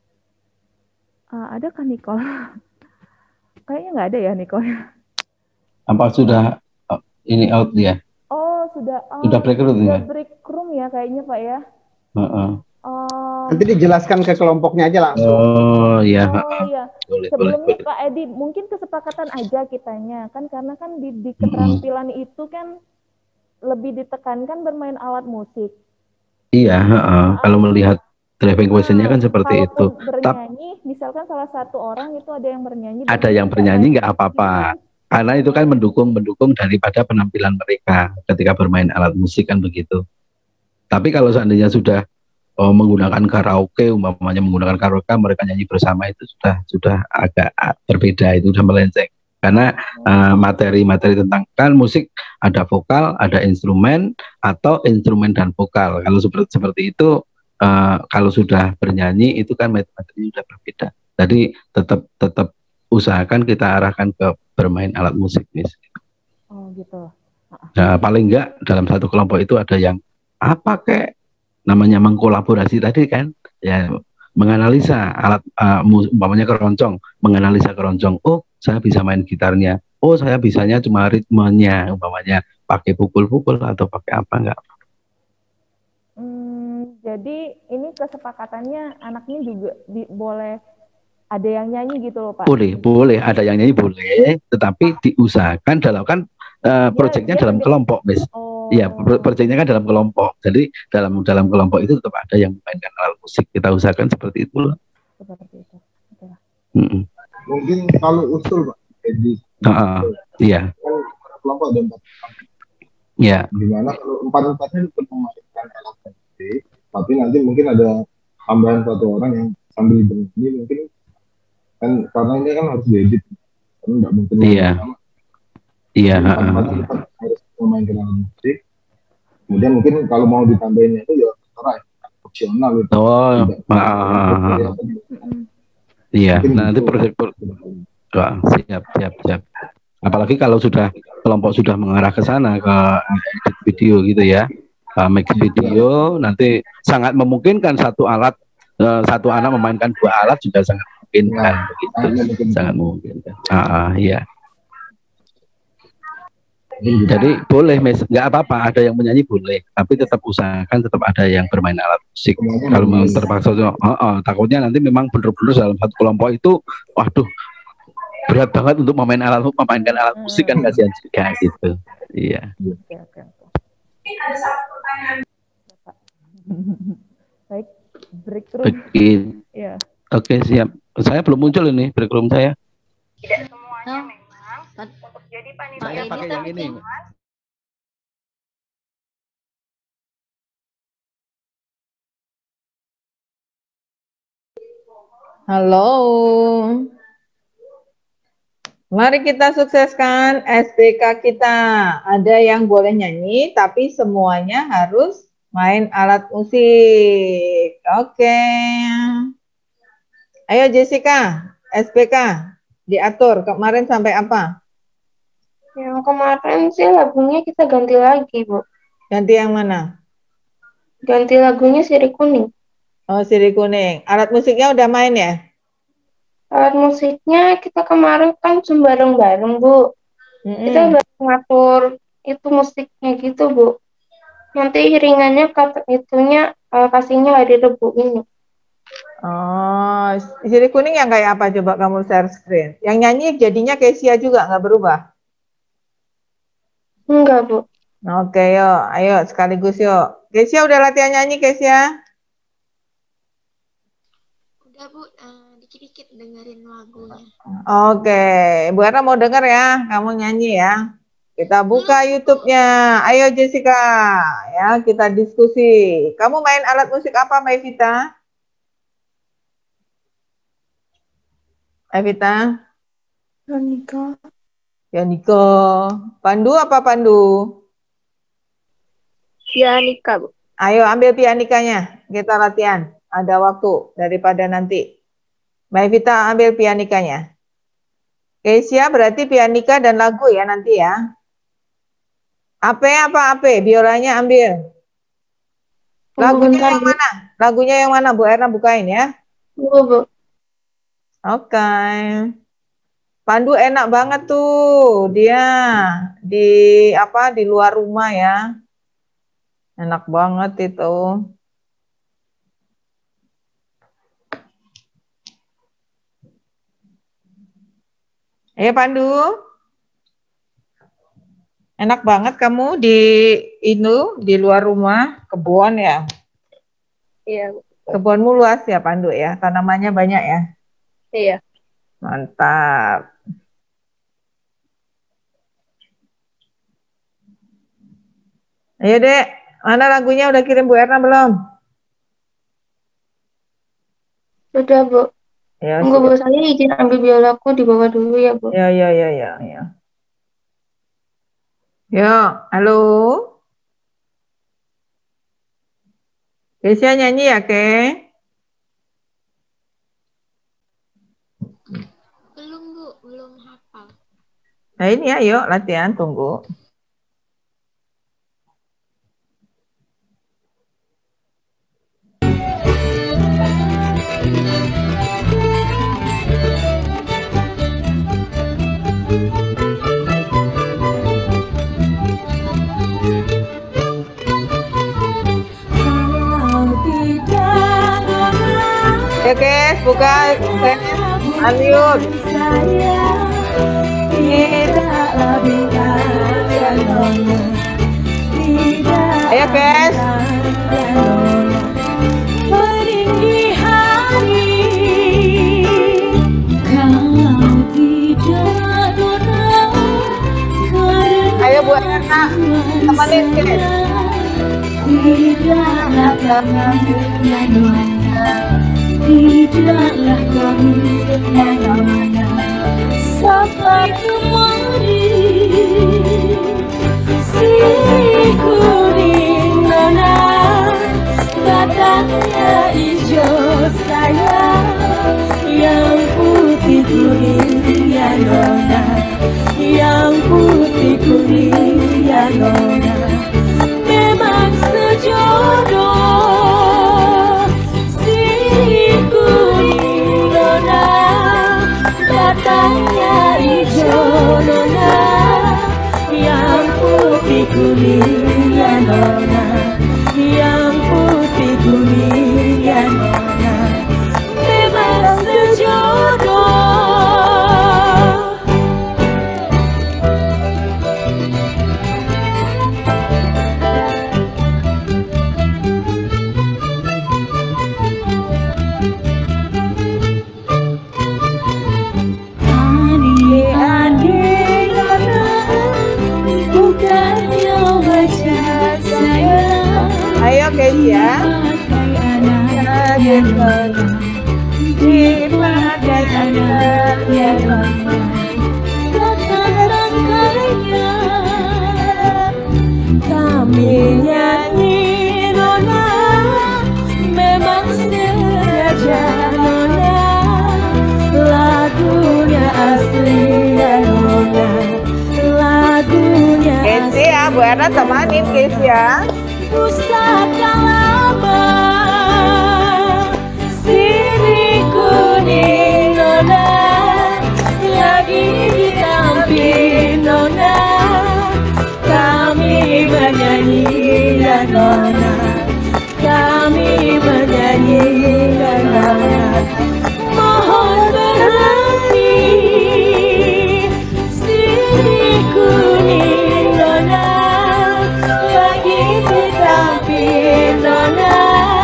ada kan Nicole? Kayaknya nggak ada ya Nicole.
Apa sudah ini out dia?
Oh, sudah out.
Sudah break room ya?
Break room ya kayaknya Pak ya.
Nanti dijelaskan ke kelompoknya aja langsung.
Oh iya.
Sebelumnya Pak Edi, mungkin kesepakatan aja kitanya kan, karena kan di keterampilan itu kan lebih ditekankan bermain alat musik.
Iya, kalau melihat driving questionnya kan seperti itu.
Bernyanyi, misalkan salah satu orang itu ada yang bernyanyi.
Ada yang bernyanyi nggak apa-apa. Karena itu kan mendukung daripada penampilan mereka ketika bermain alat musik kan begitu. Tapi kalau seandainya sudah menggunakan karaoke, umpamanya menggunakan karaoke, mereka nyanyi bersama itu sudah agak berbeda, itu sudah melenceng. Karena materi-materi tentang kan musik ada vokal, ada instrumen atau instrumen dan vokal. Kalau seperti itu, kalau sudah bernyanyi itu kan materinya sudah berbeda. Jadi tetap usahakan kita arahkan ke bermain alat musik, Miss.
Oh gitu.
Nah, paling enggak dalam satu kelompok itu ada yang apa kayak namanya mengkolaborasi tadi kan, ya menganalisa alat umpamanya keroncong, menganalisa keroncong. Oh, saya bisa main gitarnya. Oh, saya bisanya cuma ritmenya, umpamanya pakai pukul-pukul atau pakai apa enggak.
Jadi ini kesepakatannya anaknya juga boleh ada yang nyanyi gitu loh Pak?
Boleh, ada yang nyanyi boleh, tetapi diusahakan dalam kan proyeknya dalam kelompok, Miss. Iya, proyeknya kan dalam kelompok. Jadi dalam kelompok itu tetap ada yang memainkan alat musik. Kita usahakan seperti itu loh.
Seperti itu.
Mungkin kalau usul Pak,
iya.
Kan kelompok ada 4 orang.
Iya.
Gimana kalau 4-4-nya tetap memainkan alat musik, tapi nanti mungkin ada tambahan 1 orang yang sambil bernyanyi mungkin kan karena ini kan harus diedit, kan nggak mungkin.
Iya.
Tetap harus memainkan alat musik. Kemudian mungkin kalau mau ditambahinnya itu ya opsional gitu.
Iya, nanti proyek siap. Apalagi kalau kelompok sudah mengarah ke sana ke edit video gitu ya, mix video, nanti sangat memungkinkan satu anak memainkan 2 alat juga sangat memungkinkan begitu, sangat memungkinkan. Iya. Jadi boleh, nggak apa-apa, ada yang menyanyi boleh, tapi tetap usahakan tetap ada yang bermain alat musik. Kalau memang terpaksa, takutnya nanti memang benar-benar dalam satu kelompok itu, waduh, berat banget untuk memainkan alat musik kan, kasihan juga gitu. Iya.
Baik, break room.
Ya. Oke, siap. Saya belum muncul ini break room saya.
Tidak semuanya memang untuk jadi panitia.
Saya pakai yang ini.
Halo. Mari kita sukseskan SPK kita. Ada yang boleh nyanyi, tapi semuanya harus main alat musik. Oke. Ayo Jessica, SPK diatur. Kemarin sampai apa?
Yang kemarin sih lagunya kita ganti lagi, Bu.
Ganti yang mana?
Ganti lagunya Sirih Kuning.
Oh, Sirih Kuning. Alat musiknya udah main ya?
Alat musiknya kita kemarin kan cuma bareng-bareng, Bu. Kita udah ngatur itu musiknya gitu, Bu. Nanti iringannya kasihnya hari Rebu ini.
Oh, Sirih Kuning yang kayak apa? Coba kamu share screen. Yang nyanyi jadinya Kesia juga, nggak berubah?
Enggak, Bu.
Oke, yuk. Ayo sekaligus yuk. Kesia udah latihan nyanyi, Kesia?
Udah, Bu. Dikit-dikit dengerin lagunya.
Oke. Bu Erna mau denger ya, kamu nyanyi ya. Kita buka YouTube-nya. Ayo Jessica, ya kita diskusi. Kamu main alat musik apa, Evita? Evita? Pianika. Pandu apa Pandu?
Pianika, Bu.
Ayo ambil pianikanya, kita latihan. Ada waktu daripada nanti. Mbak Evita ambil pianikanya. Kesia berarti pianika dan lagu ya nanti ya. AP apa AP? Biolanya ambil. Lagunya yang mana? Lagunya yang mana Bu Erna bukain ya?
Bu.
Oke. Pandu enak banget tuh. Dia di luar rumah ya. Enak banget itu. Pandu. Enak banget kamu di luar rumah, kebun ya?
Iya.
Kebunmu luas ya Pandu ya? Tanamannya banyak ya?
Iya.
Mantap. Ayo Dek, mana lagunya udah kirim Bu Erna belum?
Sudah, Bu.
Ya,
tunggu Bu, saya izin ambil biolaku di bawah dulu ya, Bu.
Ya. Yo, halo. Kesia nyanyi ya, Ke?
Belum, Bu. Belum hafal.
Nah ini ayo latihan, tunggu. Ya guys, buka unmute. Ayo guys. Ayo Bu Erna, temenin guys.
Tidaklah kami tidaklah kami sampai kemari si kuning nona batangnya hijau sayang yang putih kuning ya nona yang putih kuning ya nona memang sejodoh si kuning nona batangnya hijau nona yang putih kuning ya nona yang putih kuning ya nona memang sejodoh.
Ayo guys ya.
Dipakai anak yang kami nyanyi nona memang sengaja nona lagunya asli ya nona lagunya
guys ya, Bu Erna temanin guys ya.
Pusaka lama sirih kuning nona lagi ditampil nona kami menyanyi ya nona kami menyanyi ya nona mohon berhenti sirih kuning nona lagi ditampil nona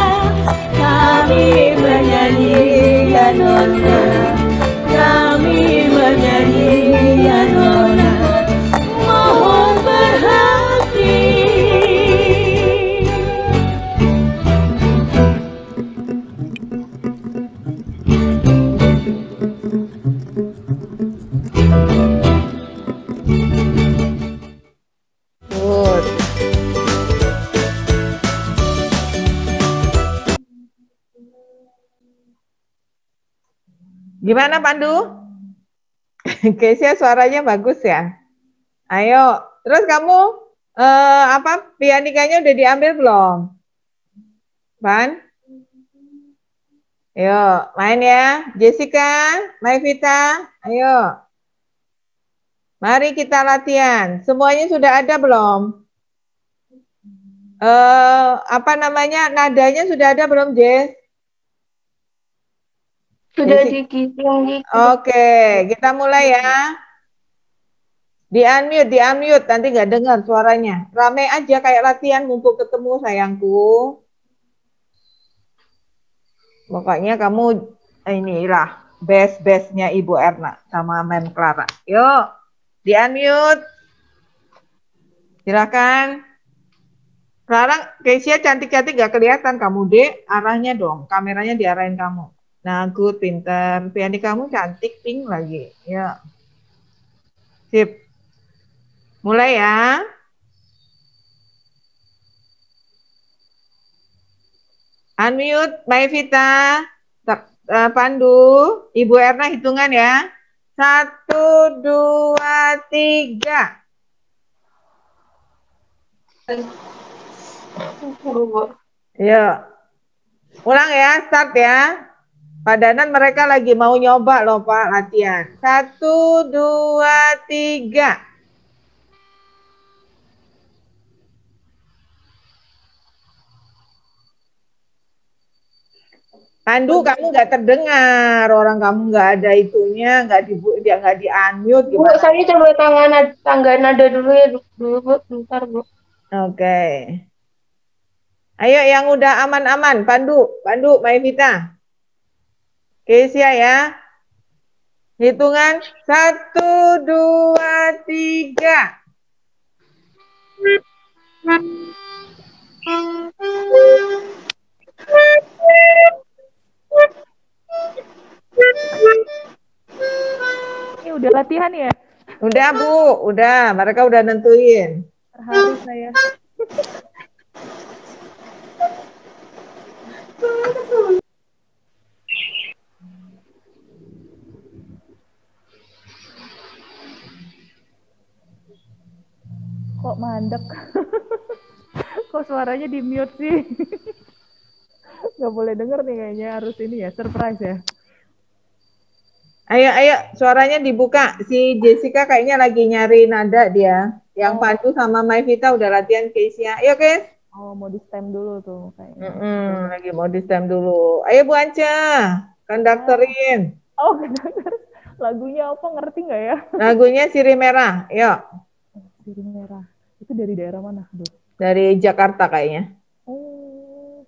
kami menyanyi ya nona kami menyanyi ya nona mohon berhenti.
Good. Gimana Pandu? Keisha suaranya bagus ya. Ayo, terus kamu pianikanya udah diambil belum? Pan? Ayo, main ya. Jessica, Maivita, ayo. Mari kita latihan. Semuanya sudah ada belum? Nadanya sudah ada belum, Jess?
Sudah dikirim.
Oke, kita mulai ya. Di-unmute, nanti nggak dengar suaranya. Rame aja kayak latihan ngumpul ketemu sayangku. Pokoknya kamu inilah best-bestnya Ibu Erna sama Mem Clara. Yuk, di-unmute. Silakan. Sekarang Keisha cantik-cantik gak kelihatan kamu, Dek. Arahnya dong, kameranya diarahin kamu. Nah, good, pinter. Pianik kamu cantik, pink lagi. Ya. Sip. Mulai ya. Unmute, Maivita, Pandu, Ibu Erna hitungan ya. 1, 2, 3. Yuk. Ulang ya, start ya. Padanan mereka lagi mau nyoba loh Pak, latihan. 1, 2, 3.
Pandu, kamu nggak terdengar, orang kamu nggak ada itunya, nggak di unmute
Bu,
gimana?
saya coba tangga nada dulu ya, Bu. Bentar, Bu.
Oke. Ayo yang udah aman-aman, Pandu, Maevita. Kesia ya. Hitungan 1, 2, 3.
Ini udah latihan ya?
Udah Bu, udah. Mereka udah nentuin.
Terharu saya. Kok mandek? Kok suaranya di mute sih? Nggak boleh denger nih kayaknya, harus ini ya, surprise ya.
Ayo, suaranya dibuka. Si Jessica kayaknya lagi nyari nada dia. Yang Pandu sama Maevita udah latihan Kesia. Ayo, Kes.
Oh, mau di stem dulu tuh kayaknya.
Lagi mau di stem dulu. Ayo Bu Anca, konduktorin.
Oh, konduktor. Lagunya apa, ngerti nggak ya?
Lagunya Sirih Merah, yuk.
Sirih Merah. Itu dari daerah mana? Duh.
Dari Jakarta kayaknya.
Oh.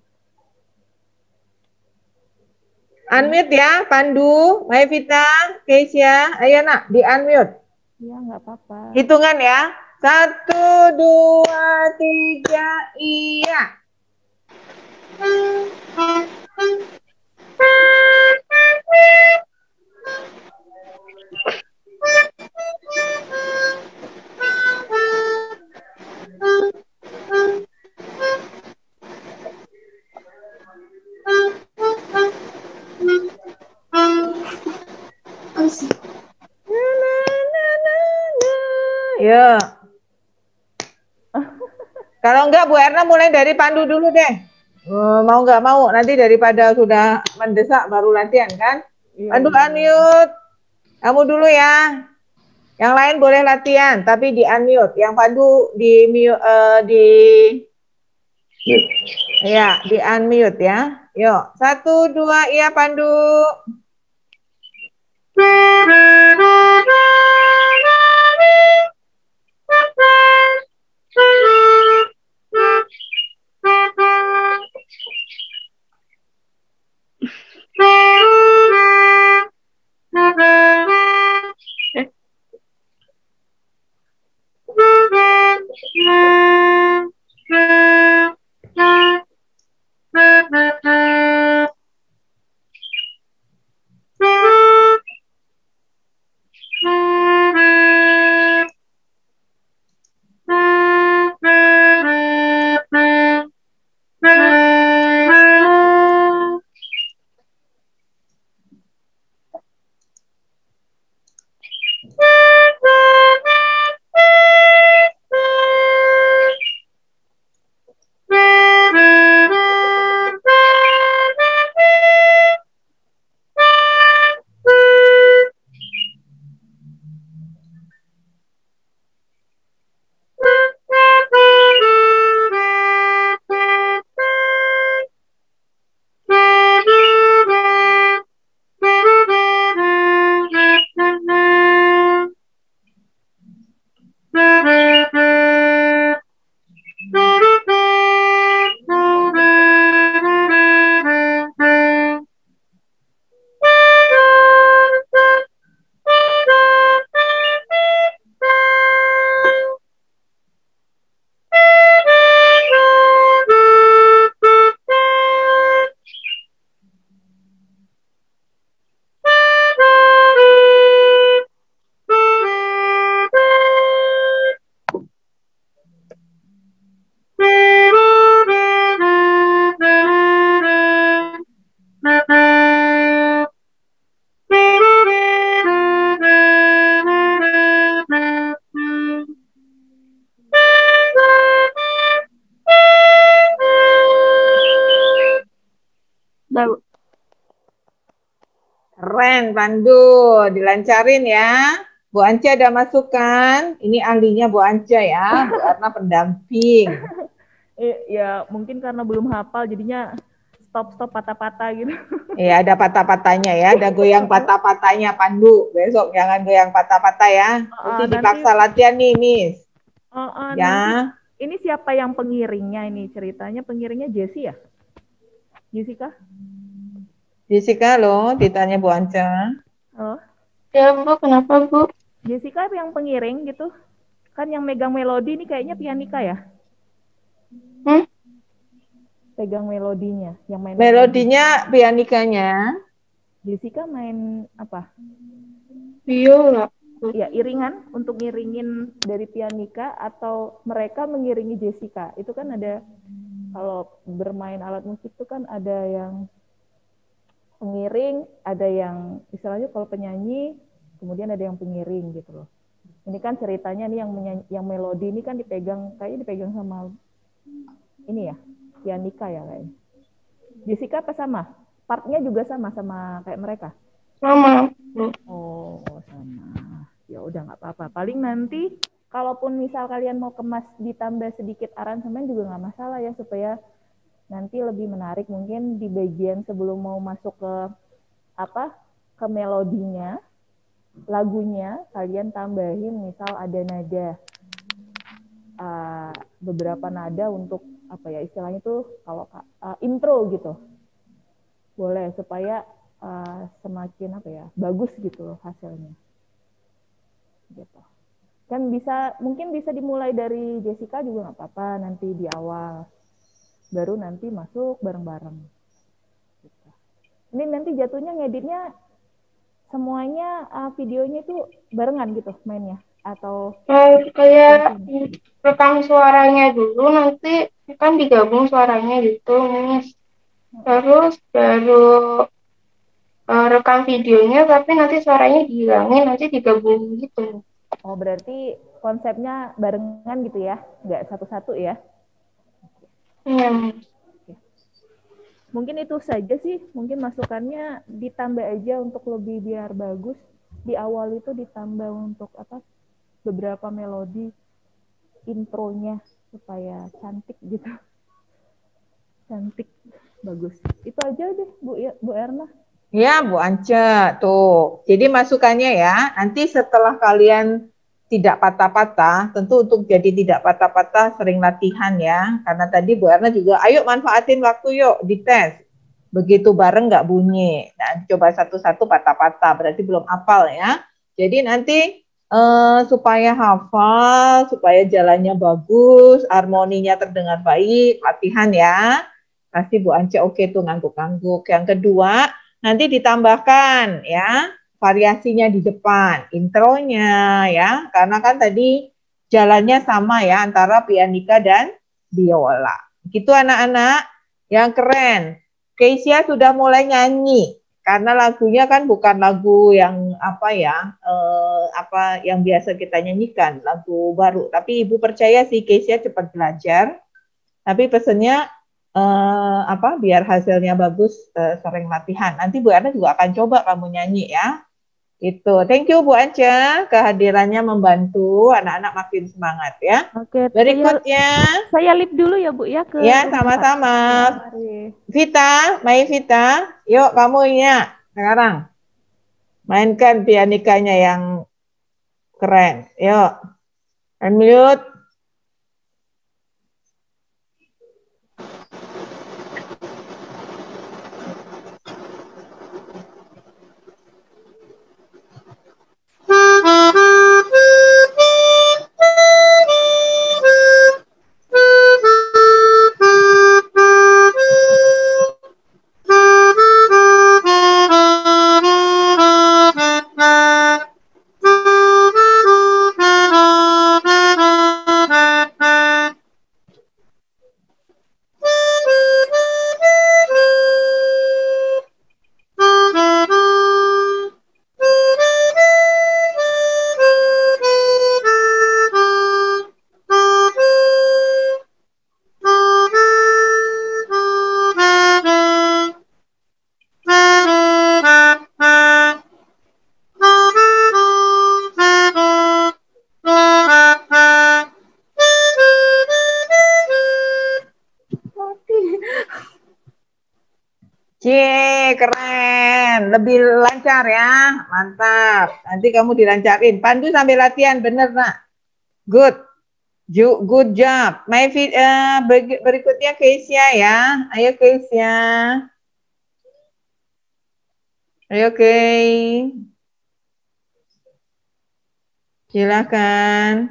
Unmute ya, Pandu, Maevita, Kesia. Ayo nak, di unmute.
Iya, nggak apa-apa.
Hitungan ya. 1, 2, 3, iya. Ya. Kalau enggak Bu Erna mulai dari Pandu dulu deh. Mau nggak mau, nanti daripada sudah mendesak baru latihan kan? Iya, Pandu unmute. Kamu dulu ya. Yang lain boleh latihan, tapi di unmute. Yang Pandu di ya, di unmute ya. Yuk, 1, 2, iya Pandu. Keren, Pandu. Dilancarin ya. Bu Anca ada masukan. Ini ahlinya Bu Anca ya. Bu Erna pendamping.
Ya, mungkin karena belum hafal, jadinya stop patah-patah gitu.
Iya, ada patah-patahnya ya, ada goyang patah-patahnya Pandu. Besok jangan goyang patah-patah ya. Nanti dipaksa latihan nih, Miss. Ya.
Nanti ini siapa yang pengiringnya ini ceritanya? Pengiringnya Jessie ya? Jessica?
Jessica loh, ditanya Bu Anca.
Oh.
Ya Bu, kenapa Bu?
Jessica yang pengiring gitu. Kan yang megang melodi ini kayaknya Pianika ya? Pegang melodinya, yang main
melodinya pianikanya.
Jessica main apa?
Biola.
Ya, iringan untuk ngiringin dari pianika atau mereka mengiringi Jessica. Itu kan ada, kalau bermain alat musik itu kan ada yang pengiring, ada yang istilahnya kalau penyanyi, kemudian ada yang pengiring gitu loh. Ini kan ceritanya nih yang melodi ini kan kayaknya dipegang sama ini ya, pianika ya kayaknya. Jessica apa sama? Partnya juga sama kayak mereka?
Sama.
Oh, sama. Ya udah nggak apa-apa. Paling nanti kalaupun misal kalian mau kemas ditambah sedikit aransemen juga nggak masalah ya, supaya nanti lebih menarik. Mungkin di bagian sebelum mau masuk ke melodinya, lagunya kalian tambahin misal ada nada, beberapa nada untuk apa ya istilahnya tuh kalau intro gitu, boleh supaya semakin bagus gitu loh hasilnya gitu. Kan mungkin bisa dimulai dari Jessica juga nggak apa-apa nanti di awal, baru nanti masuk bareng-bareng gitu. Ini nanti jatuhnya ngeditnya semuanya videonya itu barengan gitu mainnya atau
kayak rekam suaranya dulu, nanti kan digabung suaranya gitu, Miss. Terus baru rekam videonya, tapi nanti suaranya dihilangin, nanti digabung gitu.
Oh, berarti konsepnya barengan gitu ya, nggak satu-satu ya?
Iya.
Mungkin itu saja sih, mungkin masukannya ditambah aja untuk lebih biar bagus. Di awal itu ditambah untuk beberapa melodi intronya supaya cantik gitu. Cantik, bagus. Itu aja deh Bu Erna.
Ya, Bu Ance, tuh. Jadi masukannya ya, nanti setelah kalian tidak patah-patah, tentu untuk jadi tidak patah-patah sering latihan ya. Karena tadi Bu Erna juga, ayo manfaatin waktu yuk, dites. Begitu bareng nggak bunyi. Nah, coba satu-satu patah-patah, berarti belum hafal ya. Jadi nanti supaya hafal, supaya jalannya bagus, harmoninya terdengar baik, latihan ya. Pasti Bu Ance oke tuh ngangguk-ngangguk. Yang kedua, nanti ditambahkan ya variasinya di depan, intronya ya, karena kan tadi jalannya sama ya antara pianika dan biola. Gitu anak-anak, yang keren. Keisha sudah mulai nyanyi karena lagunya kan bukan lagu yang yang biasa kita nyanyikan, lagu baru. Tapi Ibu percaya sih Keisha cepat belajar. Tapi pesannya biar hasilnya bagus, sering latihan. Nanti Bu Erna juga akan coba kamu nyanyi ya. Itu. Thank you Bu Ance, kehadirannya membantu anak-anak makin semangat ya.
Oke.
Berikutnya
saya lip dulu ya Bu ya ke.
Ya, sama-sama. Vita, Vita, yuk kamu ya sekarang. Mainkan pianikanya yang keren. Yuk. Unmute. Keren. Lebih lancar ya. Mantap. Nanti kamu dilancarin. Pandu sambil latihan, bener nak. Good. Good job. Berikutnya Keisha ya. Ayo Keisha. Ayo Kei. Silakan.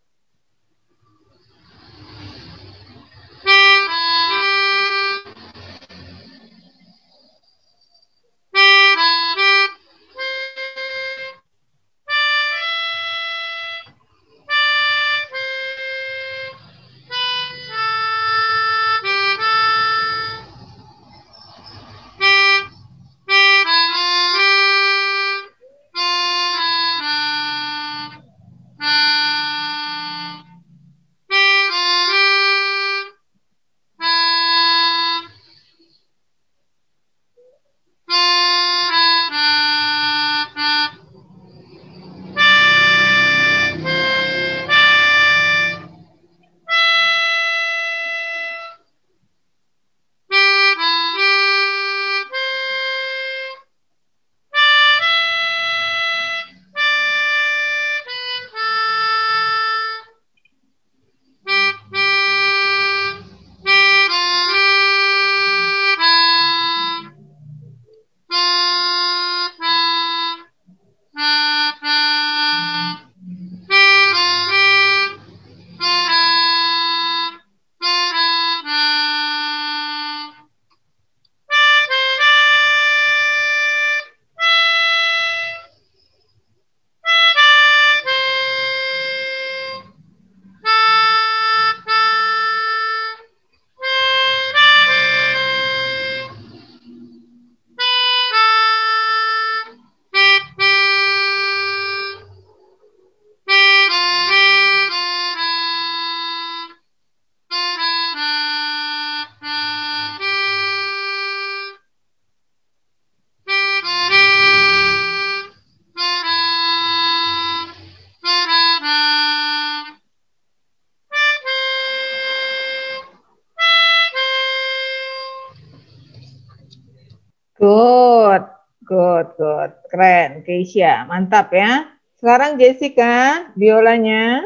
Good, good, good. Keren, Keisha. Mantap ya. Sekarang Jessica, biolanya.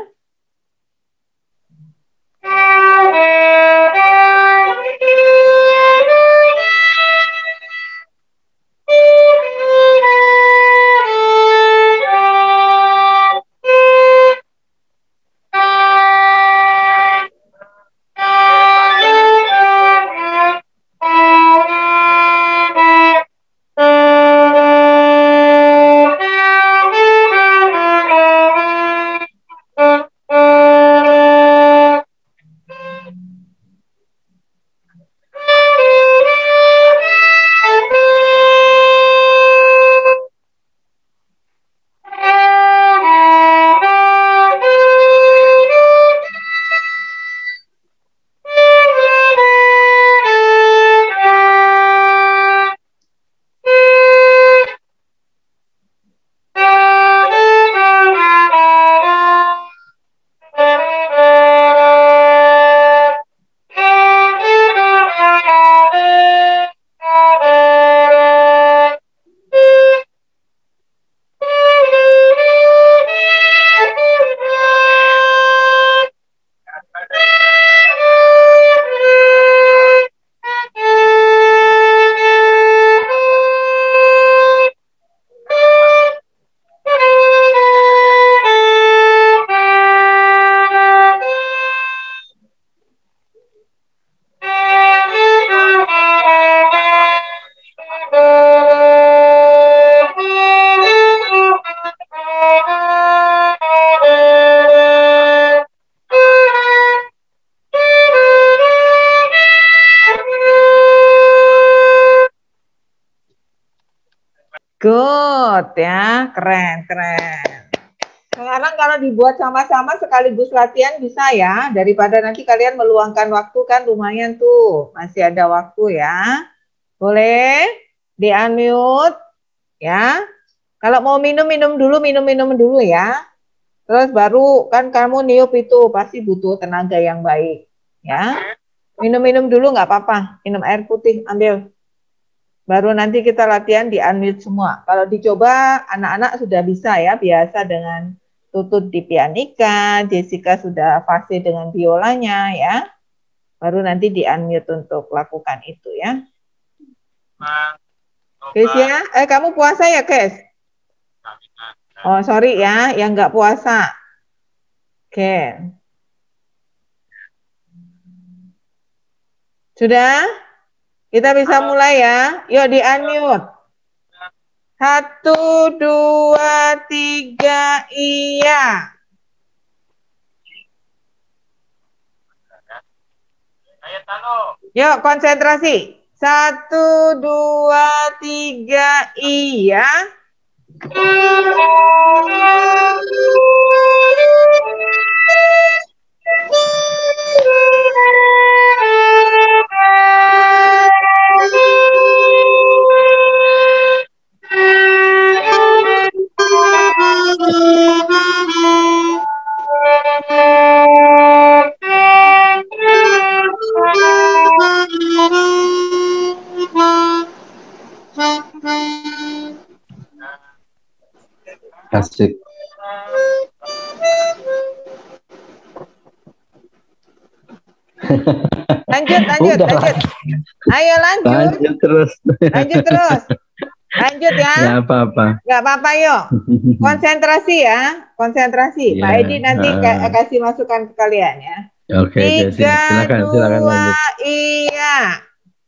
Good ya, keren, keren. Sekarang kalau dibuat sama-sama sekaligus latihan bisa ya, daripada nanti kalian meluangkan waktu kan lumayan tuh, masih ada waktu ya. Boleh di-unmute ya. Kalau mau minum dulu ya. Terus baru kan kamu niup itu pasti butuh tenaga yang baik ya. Minum dulu nggak apa-apa, minum air putih, ambil. Baru nanti kita latihan di unmute semua. Kalau dicoba anak-anak sudah bisa ya, biasa dengan Tutut di pianika, Jessica sudah fasih dengan biolanya ya. Baru nanti di unmute untuk lakukan itu ya. Kes ya, kamu puasa ya Kes? Oh sorry ya, yang nggak puasa. Oke. Sudah? Kita bisa mulai ya. Yuk di unmute. 1, 2, 3, iya. Yuk konsentrasi. 1, 2, 3, iya.
Asik.
Lanjut. Ayo lanjut.
Lanjut terus.
Lanjut ya.
Nggak apa-apa.
Nggak apa-apa yuk. Konsentrasi ya. Konsentrasi. Pak Edi nanti kasih masukan ke kalian ya.
Oke, silakan lanjut.
Iya.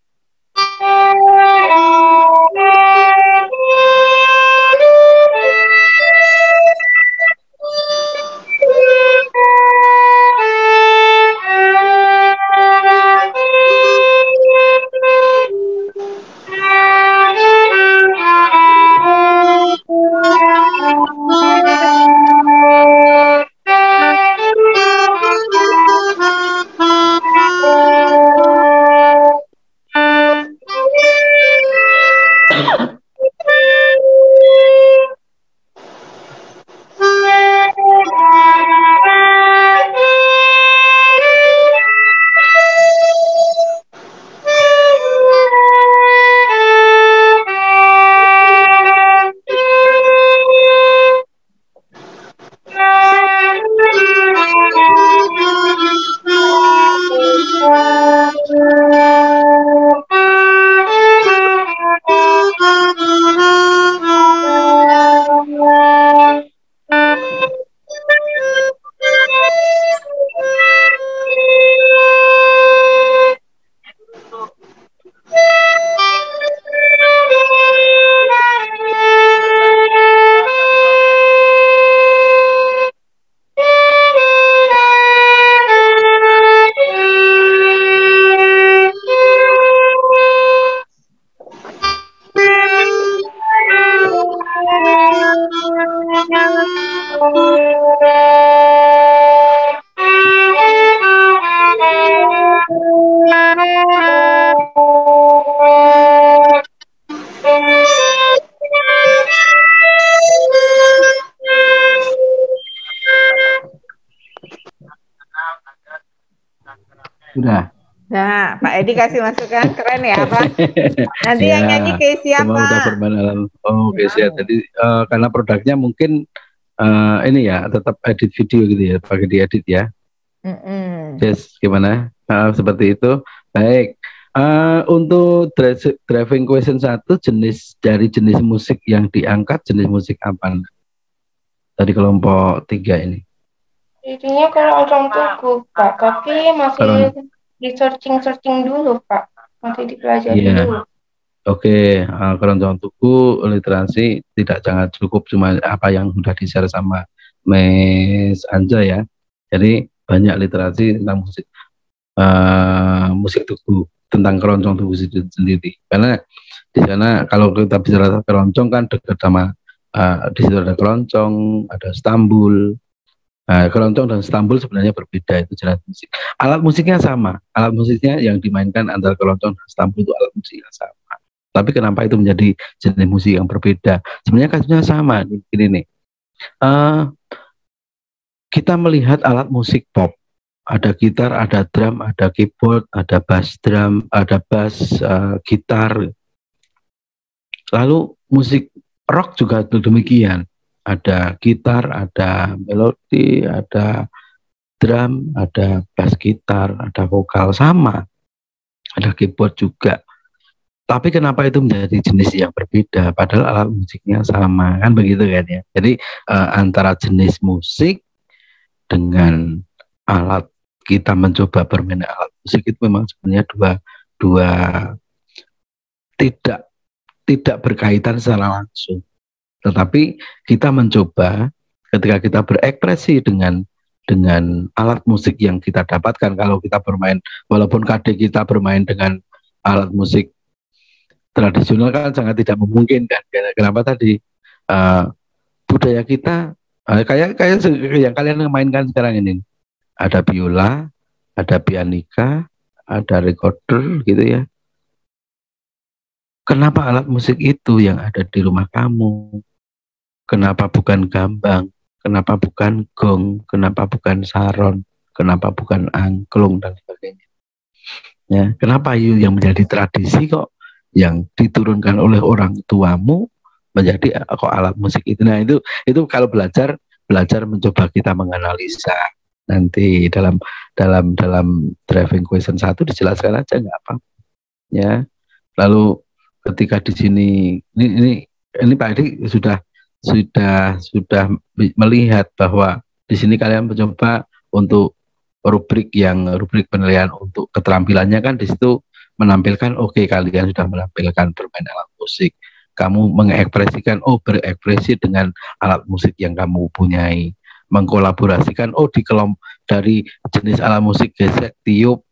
Sudah.
Nah, Pak Edi kasih masukan, keren ya Pak. Nanti yang nyanyi ke siapa?
Semua udah bermain. Oh, Kesia. Jadi karena produknya mungkin ini ya tetap edit video gitu ya, pakai diedit ya. Yes, gimana? Seperti itu. Baik. Untuk driving question 1 jenis musik yang diangkat jenis musik apa? Dari kelompok 3 ini.
Jadinya kalau orang tuku Pak, tapi masih di searching dulu Pak, masih dipelajari dulu.
Oke, keroncong tuku literasi jangan cukup cuma apa yang sudah di-share sama Miss Anja ya. Jadi banyak literasi tentang musik tuku, tentang keroncong tuku sendiri. Karena di sana kalau kita bicara keroncong kan dekat sama di situ ada keroncong, ada Stambul. Keroncong dan Stambul sebenarnya berbeda, itu jenis musik. Alat musiknya sama, alat musiknya yang dimainkan antara keroncong dan Stambul itu alat musik yang sama. Tapi kenapa itu menjadi jenis musik yang berbeda? Sebenarnya kasusnya sama. Ini nih, kita melihat alat musik pop, ada gitar, ada drum, ada keyboard, ada bass drum, ada bass gitar. Lalu musik rock juga demikian. Ada gitar, ada melodi, ada drum, ada bass gitar, ada vokal, sama. Ada keyboard juga. Tapi kenapa itu menjadi jenis yang berbeda? Padahal alat musiknya sama, kan begitu kan ya. Jadi antara jenis musik dengan alat, kita mencoba bermain alat musik itu memang sebenarnya dua tidak berkaitan secara langsung. Tetapi kita mencoba ketika kita berekspresi dengan alat musik yang kita dapatkan. Kalau kita bermain, walaupun kadang kita bermain dengan alat musik tradisional kan sangat tidak memungkinkan. Kenapa tadi budaya kita kayak yang kalian mainkan sekarang ini, ada biola, ada pianika, ada recorder gitu ya. Kenapa alat musik itu yang ada di rumah kamu? Kenapa bukan gambang? Kenapa bukan gong? Kenapa bukan saron? Kenapa bukan angklung dan sebagainya? Ya, kenapa yang menjadi tradisi kok yang diturunkan oleh orang tuamu menjadi kok alat musik itu? Nah, itu kalau belajar mencoba kita menganalisa. Nanti dalam driving question 1 dijelaskan aja, nggak apa. Ya. Lalu ketika di sini ini Pak Edi sudah melihat bahwa di sini kalian mencoba untuk rubrik penilaian untuk keterampilannya kan di situ menampilkan kalian sudah menampilkan bermain alat musik, kamu mengekspresikan berekspresi dengan alat musik yang kamu punyai, mengkolaborasikan dari jenis alat musik gesek, tiup.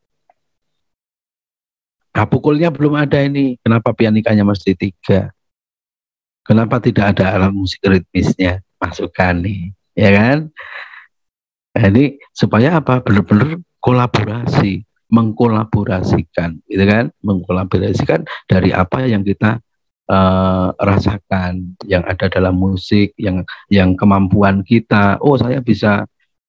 Nah, pukulnya belum ada ini, kenapa pianikanya mesti 3? Kenapa tidak ada alat musik ritmisnya? Masukkan nih, ya kan? Nah, ini supaya apa? Benar-benar kolaborasi, mengkolaborasikan, gitu kan? Mengkolaborasikan dari apa yang kita rasakan, yang ada dalam musik, yang kemampuan kita. Saya bisa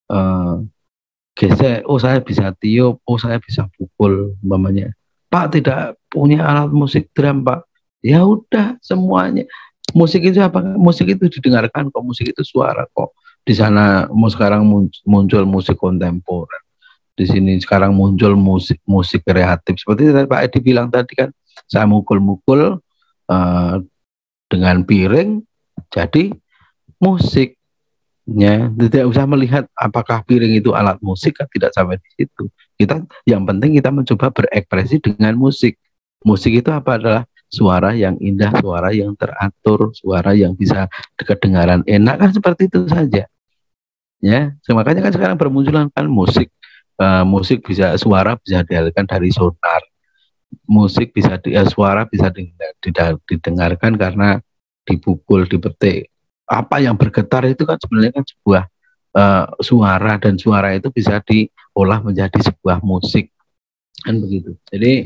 gesek, saya bisa tiup, saya bisa pukul, umpamanya. Pak tidak punya alat musik drum, Pak. Ya udah, semuanya. Musik itu apa? Musik itu didengarkan kok, musik itu suara kok. Di sana sekarang muncul musik kontemporer. Di sini sekarang muncul musik kreatif. Seperti tadi Pak Edi bilang tadi kan, saya mukul-mukul dengan piring jadi musik. Ya, tidak usah melihat apakah piring itu alat musik, kan tidak sampai di situ. Yang penting kita mencoba berekspresi dengan musik. Musik itu apa? Adalah suara yang indah, suara yang teratur, suara yang bisa kedengaran enak, kan seperti itu saja. Ya, makanya kan sekarang bermunculan kan musik bisa, suara bisa dihasilkan dari sonar. Musik bisa suara bisa didengarkan karena dipukul, dipetik. Apa yang bergetar itu kan sebenarnya kan sebuah suara, dan suara itu bisa diolah menjadi sebuah musik, kan begitu. Jadi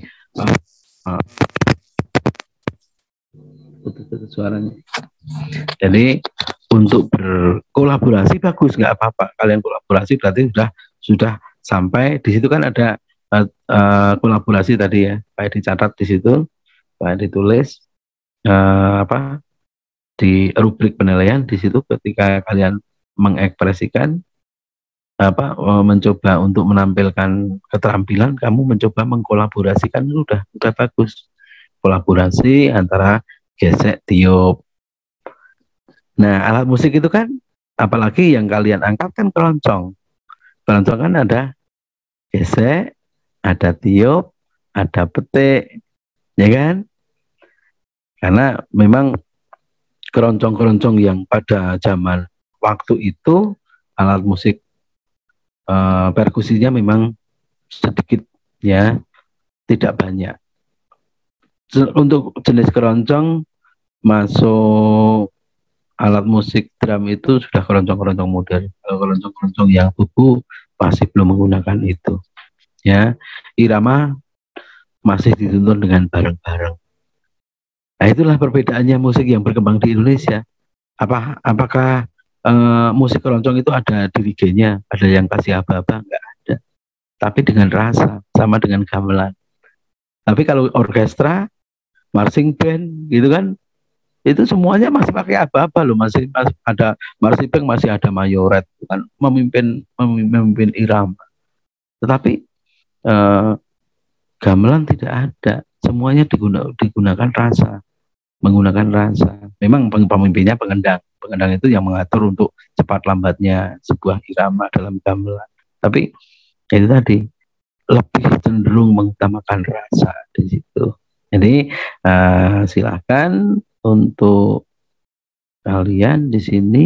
suaranya. Jadi untuk berkolaborasi bagus, nggak apa-apa. Kalian kolaborasi berarti sudah sampai di situ kan ada kolaborasi tadi ya. Pak dicatat di situ, Pak ditulis di rubrik penilaian di situ ketika kalian mengekspresikan mencoba untuk menampilkan keterampilan, kamu mencoba mengkolaborasikan, udah bagus. Kolaborasi antara gesek, tiup. Nah, alat musik itu kan, apalagi yang kalian angkat kan keroncong. Keroncong kan ada gesek, ada tiup, ada petik, ya kan? Karena memang keroncong-keroncong yang pada zaman waktu itu alat musik perkusinya memang sedikit, ya, tidak banyak. Untuk jenis keroncong masuk alat musik drum itu sudah keroncong-keroncong modern. Kalau keroncong-keroncong yang tubuh masih belum menggunakan itu. Ya, irama masih dituntun dengan bareng-bareng. Nah, itulah perbedaannya musik yang berkembang di Indonesia. Apakah musik keroncong itu ada dirigennya, ada yang kasih aba-aba? Enggak ada. Tapi dengan rasa, sama dengan gamelan. Tapi kalau orkestra, marching band gitu kan, itu semuanya masih pakai aba-aba loh, masih ada marsipeng, masih ada mayoret kan, memimpin irama. Tetapi gamelan tidak ada, semuanya digunakan rasa, menggunakan rasa. Memang pemimpinnya pengendang itu yang mengatur untuk cepat lambatnya sebuah irama dalam gamelan. Tapi itu tadi lebih cenderung mengutamakan rasa di situ. Jadi silakan untuk kalian di sini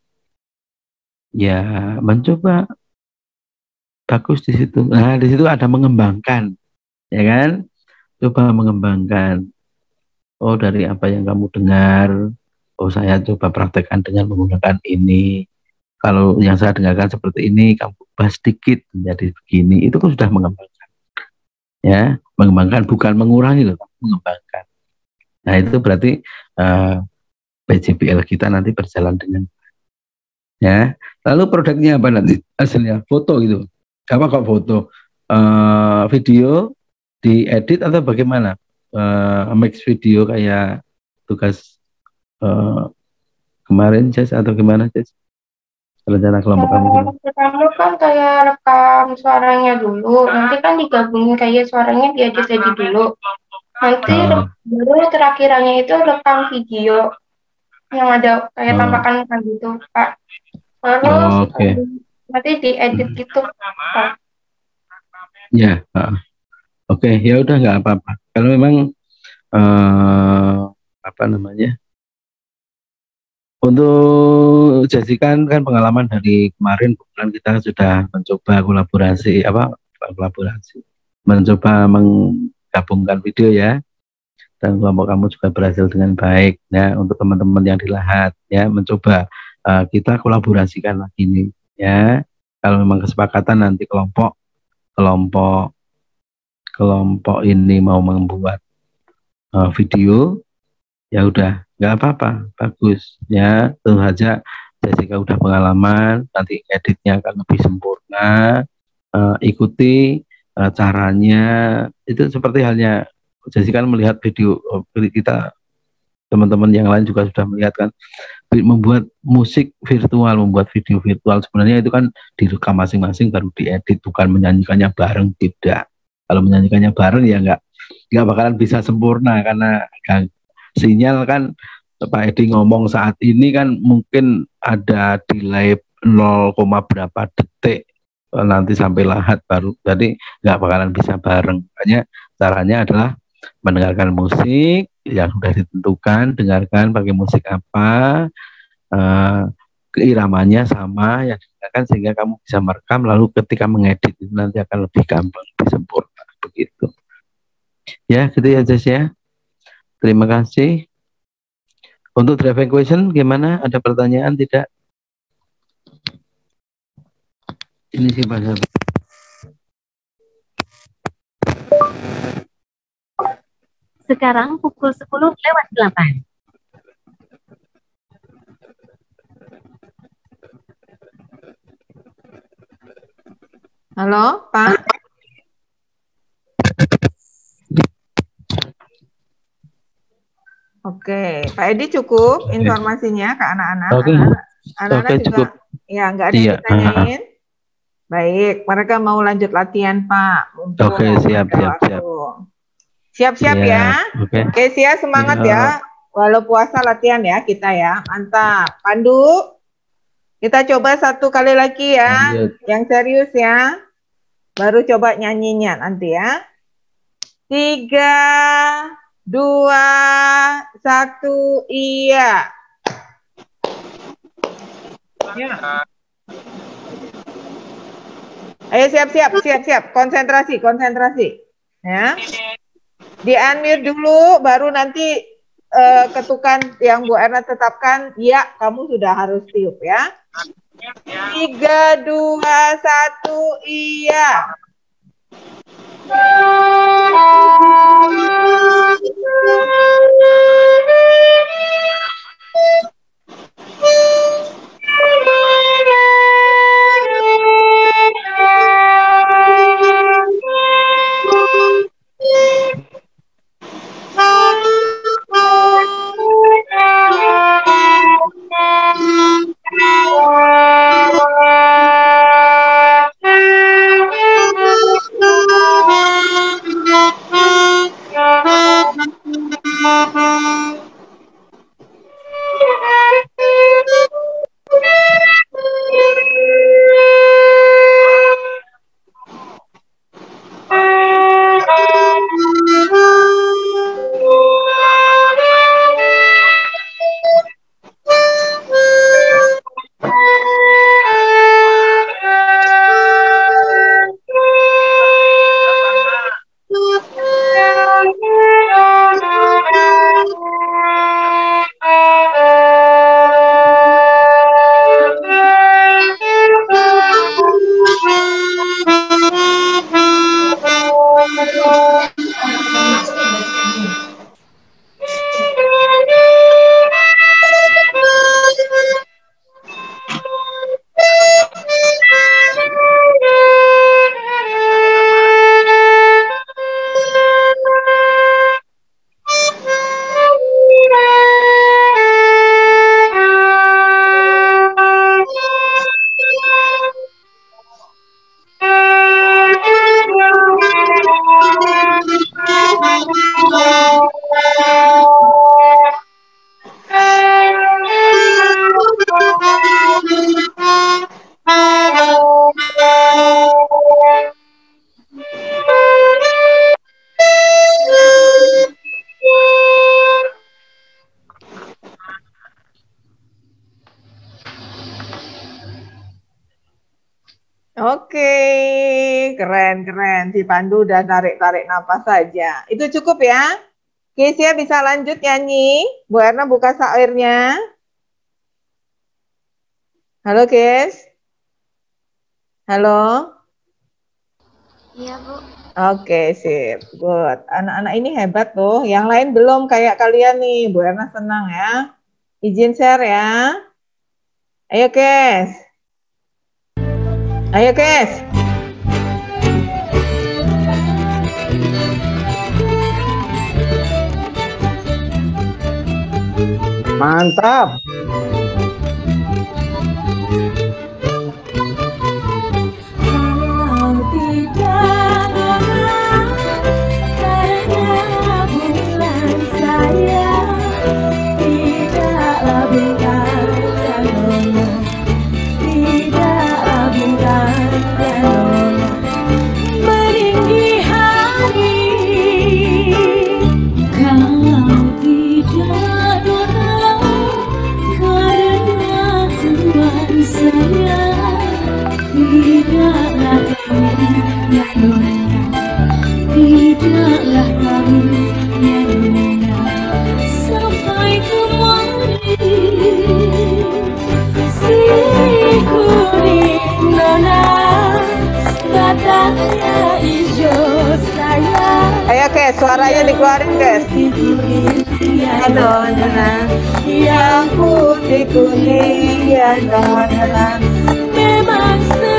ya mencoba, bagus di situ. Nah, di situ ada mengembangkan, ya kan? Coba mengembangkan. Oh, dari apa yang kamu dengar, oh saya coba praktekkan dengan menggunakan ini. Kalau yang saya dengarkan seperti ini, kamu ubah sedikit menjadi begini. Itu kan sudah mengembangkan. Ya, mengembangkan bukan mengurangi loh, mengembangkan. Nah, itu berarti PJBL kita nanti berjalan dengan ya. Lalu produknya apa nanti? Hasilnya foto gitu. Apa kok foto? Video diedit atau bagaimana? Mix video kayak tugas kemarin, Jess, atau gimana, Jess? Rencana kelompok kamu gimana?
Pertama kan kayak rekam suaranya dulu, nanti kan digabungin kayak suaranya diedit-edit dulu. Nanti baru terakhirannya itu rekam video yang ada kayak tampakan muka gitu, Pak. Terus nanti diedit gitu, Pak.
Ya, oke, ya udah nggak apa-apa. Kalau memang apa namanya? Untuk Jessica kan pengalaman dari kemarin, bulan kita sudah mencoba mencoba menggabungkan video ya, dan kelompok kamu juga berhasil dengan baik. Ya, untuk teman-teman yang di Lahat ya, mencoba kita kolaborasikan lagi nih ya. Kalau memang kesepakatan nanti kelompok ini mau membuat video, ya udah nggak apa-apa, bagus ya. Tentu saja Jessica udah pengalaman, nanti editnya akan lebih sempurna. Ikuti caranya, itu seperti halnya Jessica melihat video kita, teman-teman yang lain juga sudah melihat kan, membuat musik virtual, membuat video virtual, sebenarnya itu kan direkam masing-masing baru diedit, bukan menyanyikannya bareng, tidak. Kalau menyanyikannya bareng ya nggak bakalan bisa sempurna, karena sinyal kan Pak Edi ngomong saat ini kan mungkin ada delay 0, berapa detik, nanti sampai Lahat baru, jadi nggak bakalan bisa bareng. Makanya caranya adalah mendengarkan musik yang sudah ditentukan, dengarkan pakai musik apa, keiramanya sama yang didengarkan, sehingga kamu bisa merekam, lalu ketika mengedit itu nanti akan lebih gampang, lebih sempurna, begitu. Ya, gitu ya Jess ya. Terima kasih. Untuk driving question gimana? Ada pertanyaan tidak? Ini sih bahasa.
Sekarang pukul 10:08.
Halo, Pak. Oke, Pak Edi cukup informasinya ke anak-anak. Anak-anak juga
cukup.
Ya, nggak ada yang ditanyain. Baik, mereka mau lanjut latihan, Pak.
Oke, siap.
Siap-siap ya. Oke, Sia semangat ya. Walau puasa latihan ya kita ya. Mantap. Pandu, kita coba satu kali lagi ya. Yang serius ya. Baru coba nyanyinya nanti ya. 3, 2, 1, iya. Ya. Ayo siap. Konsentrasi. Ya. Di unmute dulu, baru nanti ketukan yang Bu Erna tetapkan. Ya, kamu sudah harus tiup ya. 3, 2, 1, iya. Oke, keren. Si Pandu udah tarik-tarik napas saja. Itu cukup ya. Kesia bisa lanjut nyanyi. Bu Erna buka syairnya. Halo, Kes. Halo.
Iya, Bu.
Oke, sip. Good. Anak-anak ini hebat tuh. Yang lain belum kayak kalian nih. Bu Erna senang ya. Izin share ya. Ayo, Kes. Ayo, Kes.
Mantap.
Kau tidak marah karena bulan saya tidaklah bintang dan nona, tidaklah bintang dan nona, meninggi hari. Kau tidak nona karena Tuhan saya tidaklah kami ya nona, tidaklah kami ya nona, sampai kemari si kuning nona, batangnya hijau sayang.
Ayo, Kes, suaranya dikeluarin, Kes.
Ya nona, yang putih kuning ya nona, memang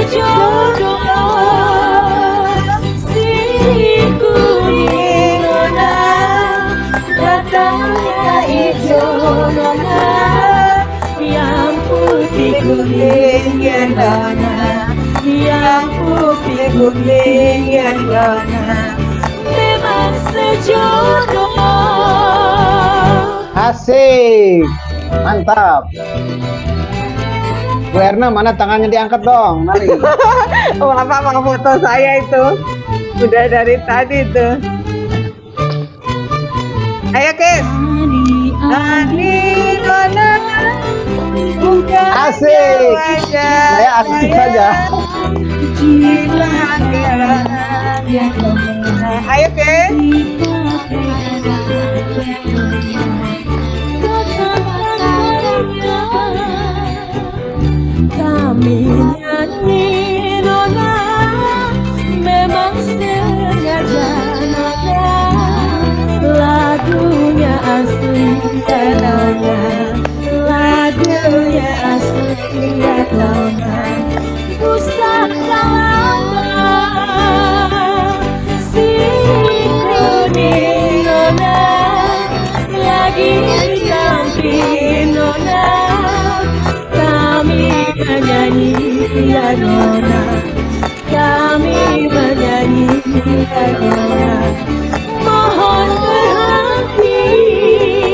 sejodoh si kuning nona, batangnya hijau nona, yang putih kuning ya nona, yang putih kuning ya nona, memang sejodoh.
Asik. Mantap. Bu Erna, mana tangannya diangkat dong? Mari.
Bapak mau foto saya itu. Udah dari tadi tuh. Ayo, Kes. Ani nona, bukan
Asik.
wajah
Saya asik saja.
Ayo, Kes.
Kami nyanyi nona, memang sengaja nona, lagunya asli ya nona, lagunya asli ya nona, pusaka lama si kuning nona, lagi didamping nona, kami menyanyi ya nona, kami menyanyi ya nona, mohon berhenti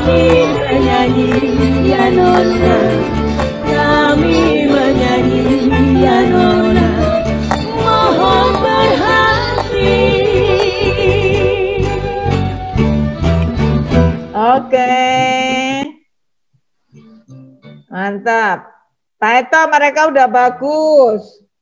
kami menyanyi ya nona, kami menyanyi ya nona, mohon berhati.
Oke. Mantap. Pak Eto, mereka udah bagus.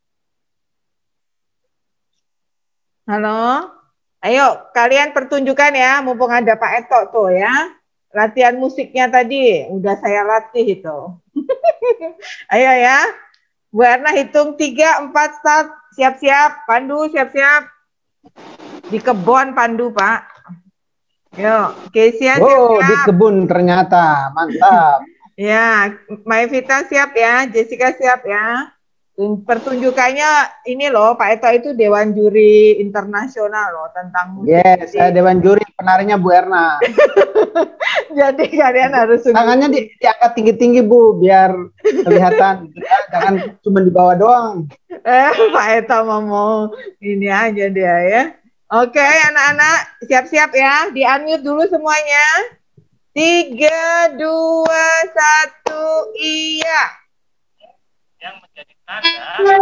Halo? Ayo, kalian pertunjukan ya, mumpung ada Pak Eto tuh ya. Latihan musiknya tadi, udah saya latih itu. Ayo ya. Bu Erna hitung 3, 4, start. Siap-siap. Pandu, siap-siap. Di kebun Pandu, Pak. Yuk, Kesia
Oh,
siap-siap.
di kebun ternyata. Mantap.
Ya, Maevita siap ya, Jessica siap ya. Pertunjukannya ini loh, Pak Eto itu Dewan Juri Internasional loh tentang musik.
Yes, saya Dewan Juri, penarinya Bu Erna.
Jadi kalian harus
tangannya diangkat tinggi-tinggi Bu, biar kelihatan. Jangan cuma di bawah doang.
Pak Eto mau ini aja dia ya. Oke, anak-anak siap-siap ya, di-unmute dulu semuanya. 3, 2, 1, iya.
Yang menjadi tanda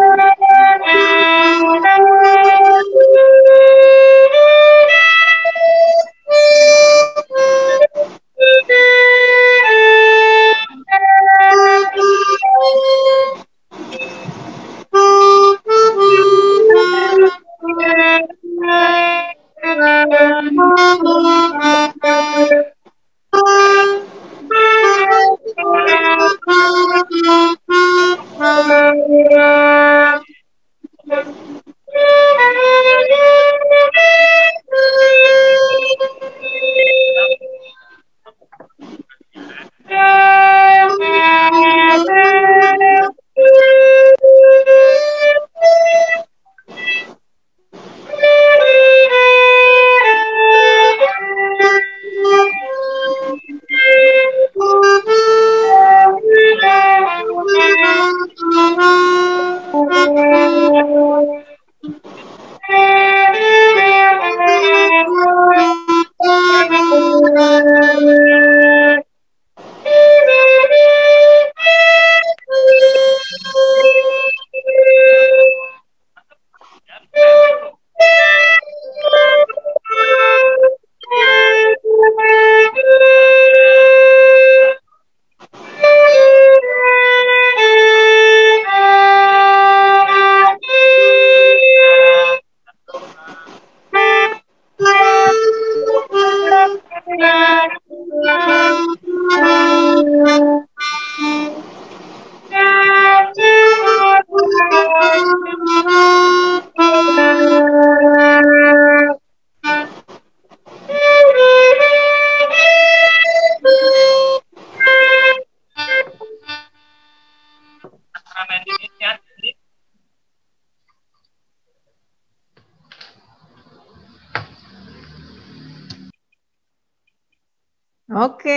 Oke,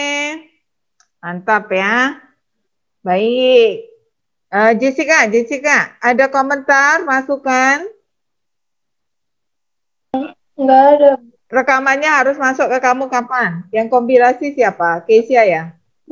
mantap ya. Baik. Jessica, ada komentar, masukan?
Enggak ada.
Rekamannya harus masuk ke kamu kapan? Yang kompilasi siapa? Kesia ya?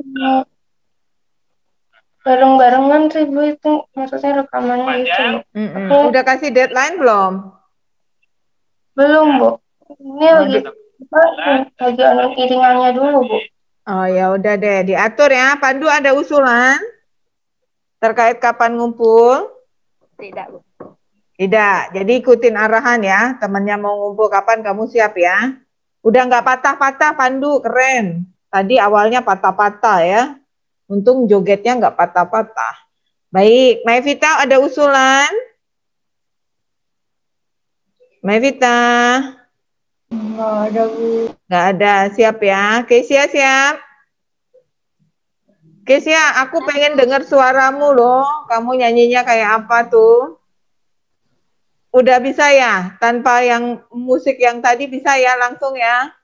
Bareng-barengan sih Bu itu, maksudnya rekamannya itu.
Udah kasih deadline belum?
Belum Bu. Ini lagi anu iringannya dulu Bu.
Oh ya udah deh, diatur ya. Pandu ada usulan terkait kapan ngumpul?
Tidak, Bu.
Tidak, jadi ikutin arahan ya. Temennya mau ngumpul kapan, kamu siap ya. Udah nggak patah-patah, Pandu, keren. Tadi awalnya patah-patah ya. Untung jogetnya nggak patah-patah. Baik, Maevita ada usulan? Maevita?
Nggak ada Bu.
Nggak ada, siap ya. Kesia siap? Kesia, aku pengen dengar suaramu loh. Kamu nyanyinya kayak apa tuh? Udah bisa ya? Tanpa yang musik yang tadi bisa ya langsung ya?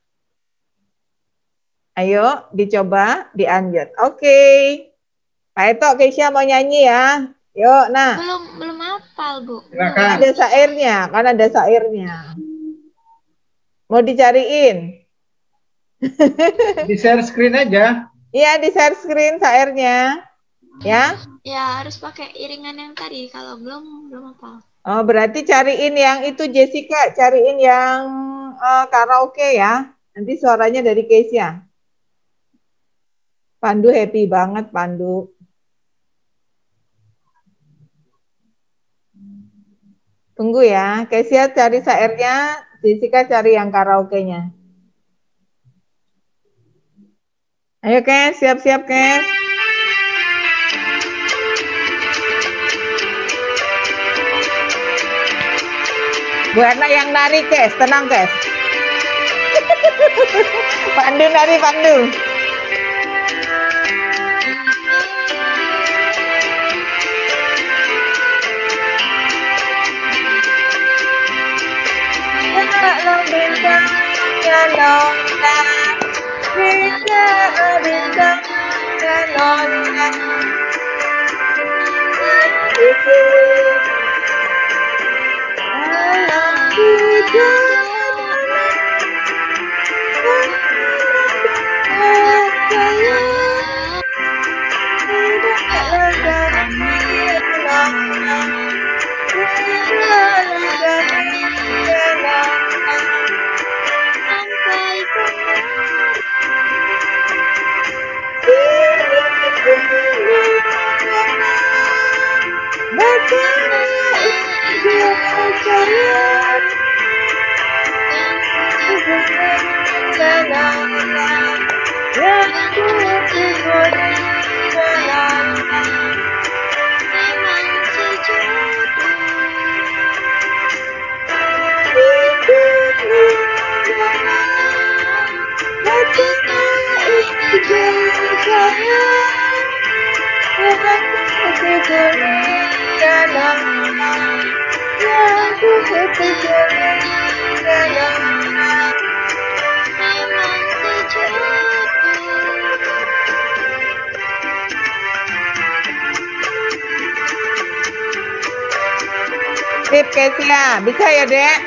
Ayo, dicoba, dianjut. Oke. Pak Eto, Kesia mau nyanyi ya? Yuk, nah.
Belum hafal, Bu.
Kan ada syairnya, Mau dicariin?
Di share screen aja.
Iya, di share screen syairnya. Ya?
Ya, harus pakai iringan yang tadi. Kalau belum apa.
Oh, berarti cariin yang itu Jessica, cariin yang karaoke ya. Nanti suaranya dari Kesia. Pandu happy banget, Pandu. Tunggu ya, Kesia cari syairnya, Jessica cari yang karaoke-nya. Ayo Kes, siap-siap Kes. Bu Erna yang nari Kes, tenang Kes. Pandu nari Pandu. Kalau bintangnya nona, bintangnya nona. Sip, Kesia. Bisa ya, Dek?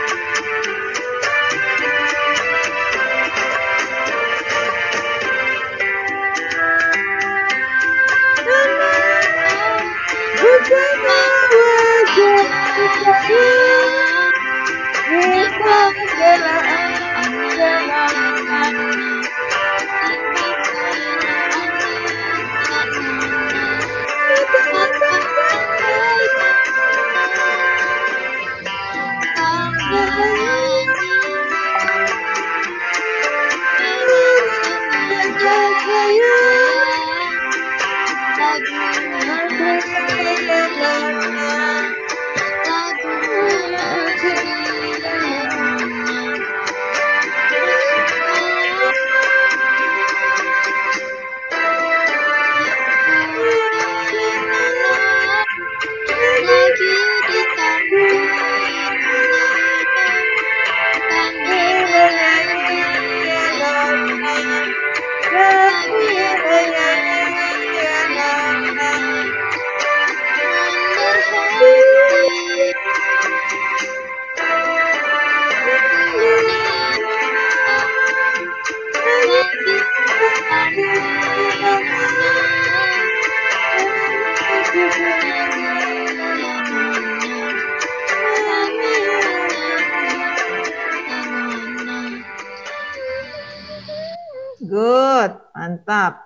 Good, mantap.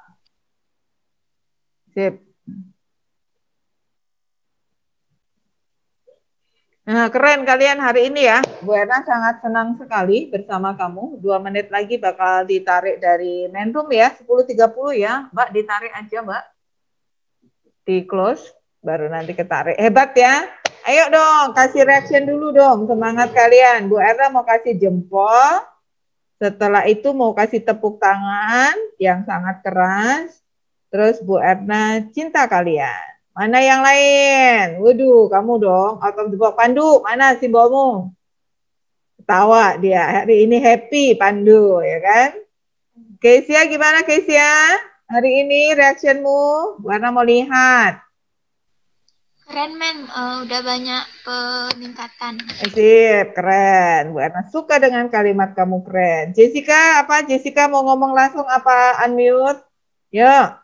Sip. Nah, keren kalian hari ini ya. Bu Erna sangat senang sekali bersama kamu. 2 menit lagi bakal ditarik dari main room ya. 10.30 ya. Mbak, ditarik aja, Mbak. Di close, baru nanti ketarik. Hebat ya. Ayo dong, kasih reaction dulu dong. Semangat kalian. Bu Erna mau kasih jempol. Setelah itu mau kasih tepuk tangan yang sangat keras. Terus Bu Erna cinta kalian. Mana yang lain? Waduh, kamu dong. Out of the box. Pandu, mana simbolmu? Ketawa dia. Hari ini happy Pandu, ya kan? Kesia gimana Kesia? Hari ini reactionmu? Bu Erna mau lihat.
keren men, udah banyak peningkatan.
Sip, keren. Bu Erna suka dengan kalimat kamu keren. Jessica, apa? Jessica mau ngomong langsung apa unmute? Yuk.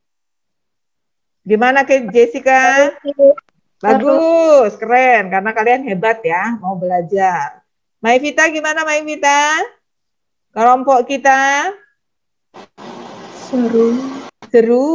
Gimana ke Jessica? Bagus, keren. Karena kalian hebat ya, mau belajar. Maivita gimana Maivita? Kelompok kita?
Seru.
Seru.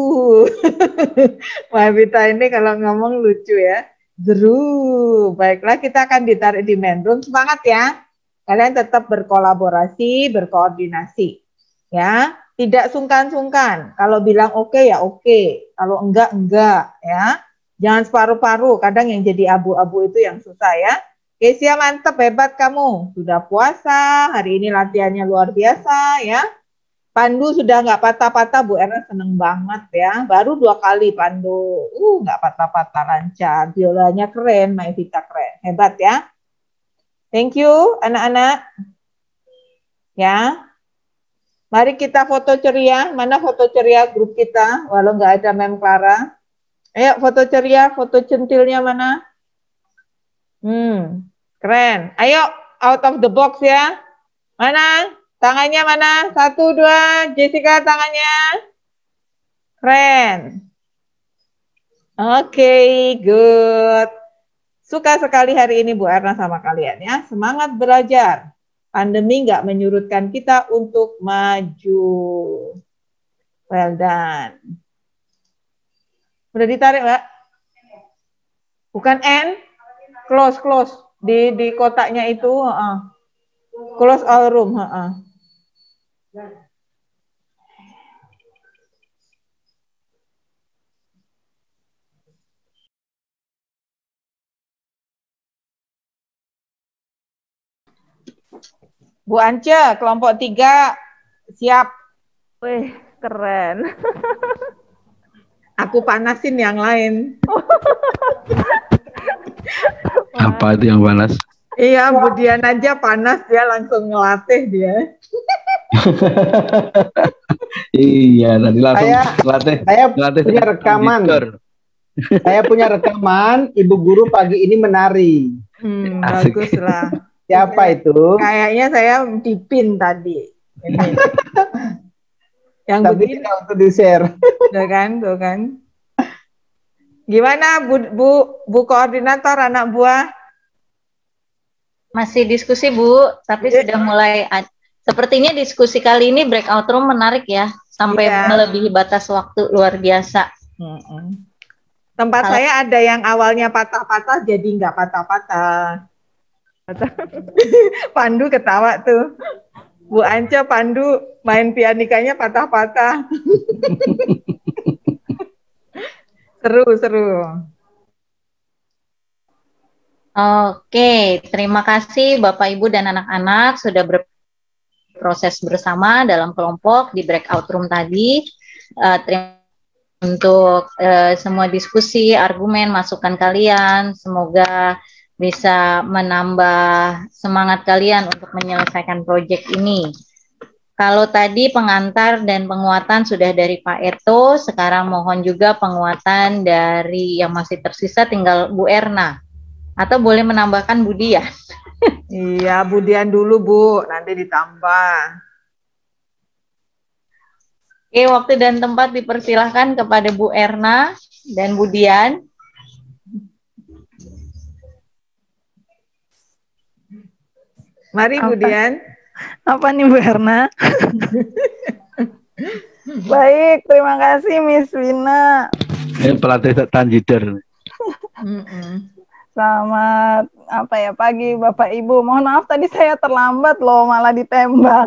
Maivita ini kalau ngomong lucu ya. Seru. Baiklah, kita akan ditarik di main room. Semangat ya. Kalian tetap berkolaborasi, berkoordinasi. Ya, tidak sungkan-sungkan. Kalau bilang oke ya oke. Kalau enggak ya. Jangan separuh-paruh. Kadang yang jadi abu-abu itu yang susah ya. Kesia mantep, hebat kamu. Sudah puasa, hari ini latihannya luar biasa ya. Pandu sudah nggak patah-patah, Bu Erna seneng banget ya. Baru 2 kali Pandu, nggak patah-patah, lancar. Biolanya keren, Maivita keren, hebat ya. Thank you, anak-anak. Ya, mari kita foto ceria. Mana foto ceria grup kita? Walau nggak ada Mem Clara. Ayo foto ceria, foto centilnya mana? Keren. Ayo out of the box ya. Mana? Tangannya mana? 1, 2. Jessica tangannya. Keren. Oke, good. Suka sekali hari ini Bu Erna sama kalian ya. Semangat belajar. Pandemi nggak menyurutkan kita untuk maju. Well done. Udah ditarik, Mbak? Bukan N? Close. Di kotaknya itu. Close all room. Bu Ance, kelompok 3 siap.
Wih, keren.
Aku panasin yang lain.
Apa itu yang panas?
Iya, Bu Dian aja panas, dia langsung ngelatih dia.
Iya, tadi langsung latih.
Saya punya rekaman. Saya punya rekaman, Ibu Guru pagi ini menari.
Bagus lah.
Siapa itu?
Kayaknya saya dipin tadi. Ini. Yang
tapi tidak untuk di-share.
Tuh kan. Gimana Bu koordinator anak buah?
Masih diskusi Bu, tapi sudah mulai. Sepertinya diskusi kali ini breakout room menarik ya, sampai melebihi batas waktu luar biasa.
Tempat saya ada yang awalnya patah-patah jadi nggak patah-patah. Pandu ketawa tuh. Bu Anca, Pandu main pianikanya patah-patah. Seru.
Oke, terima kasih Bapak Ibu dan anak-anak sudah berproses bersama dalam kelompok di breakout room tadi. Terima kasih untuk semua diskusi, argumen, masukan kalian. Semoga bisa menambah semangat kalian untuk menyelesaikan proyek ini. Kalau tadi pengantar dan penguatan sudah dari Pak Eto, sekarang mohon juga penguatan dari yang masih tersisa tinggal Bu Erna. Atau boleh menambahkan Bu Dian.
Iya, Bu Dian dulu Bu, nanti ditambah.
Oke, waktu dan tempat dipersilahkan kepada Bu Erna dan Bu Dian.
Mari Bu Dian.
Apa nih Bu Erna? Baik, terima kasih Miss Wina.
Pelatih Tanjider.
Selamat pagi Bapak Ibu. Mohon maaf tadi saya terlambat loh, malah ditembak.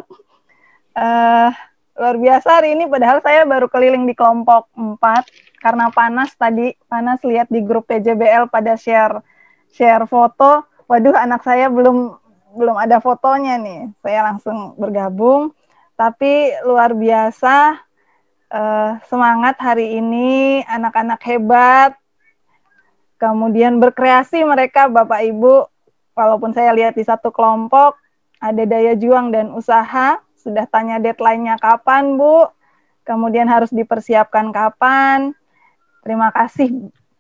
Luar biasa hari ini, padahal saya baru keliling di kelompok 4 karena panas lihat di grup PJBL pada share foto. Waduh, anak saya belum ada fotonya nih. Saya langsung bergabung. Tapi luar biasa, semangat hari ini, anak-anak hebat. Kemudian berkreasi mereka, Bapak Ibu. Walaupun saya lihat di satu kelompok, ada daya juang dan usaha. Sudah tanya deadline-nya kapan, Bu. Kemudian harus dipersiapkan kapan. Terima kasih.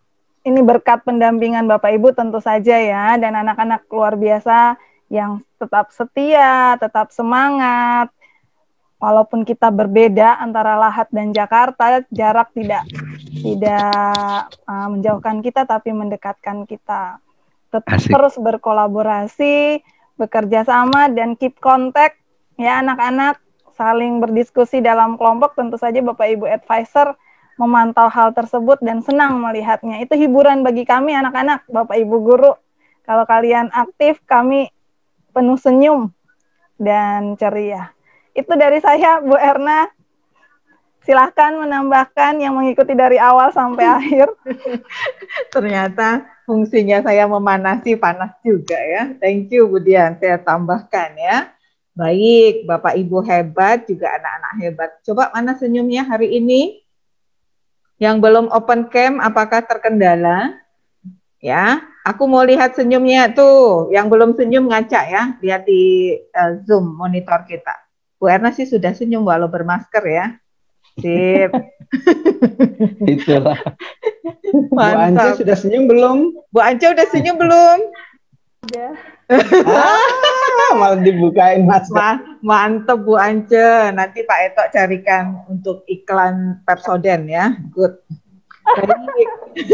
ini berkat pendampingan Bapak Ibu tentu saja ya, dan anak-anak luar biasa yang tetap setia, tetap semangat. Walaupun kita berbeda antara Lahat dan Jakarta, jarak tidak menjauhkan kita, tapi mendekatkan kita. Terus berkolaborasi, bekerja sama, dan keep contact ya anak-anak, saling berdiskusi dalam kelompok. Tentu saja Bapak Ibu advisor memantau hal tersebut dan senang melihatnya. Itu hiburan bagi kami anak-anak, Bapak Ibu guru. Kalau kalian aktif, kami penuh senyum dan ceria. Itu dari saya, Bu Erna. Silahkan menambahkan yang mengikuti dari awal sampai akhir.
Ternyata fungsinya saya memanasi, panas juga ya. Thank you, Bu Dian. Saya tambahkan ya. Baik, Bapak Ibu hebat, juga anak-anak hebat. Coba mana senyumnya hari ini? Yang belum open cam, apakah terkendala? Ya, aku mau lihat senyumnya tuh. Yang belum senyum ngaca ya, lihat di Zoom monitor kita. Bu Erna sih sudah senyum walau bermasker ya. Sip.
Itulah.
Bu Ance sudah senyum belum?
Bu Ance udah senyum belum?
Udah.
Malah dibukain Mas.
Mantep Bu Ance. Nanti Pak Eto carikan untuk iklan Pepsodent ya. Good. Baik.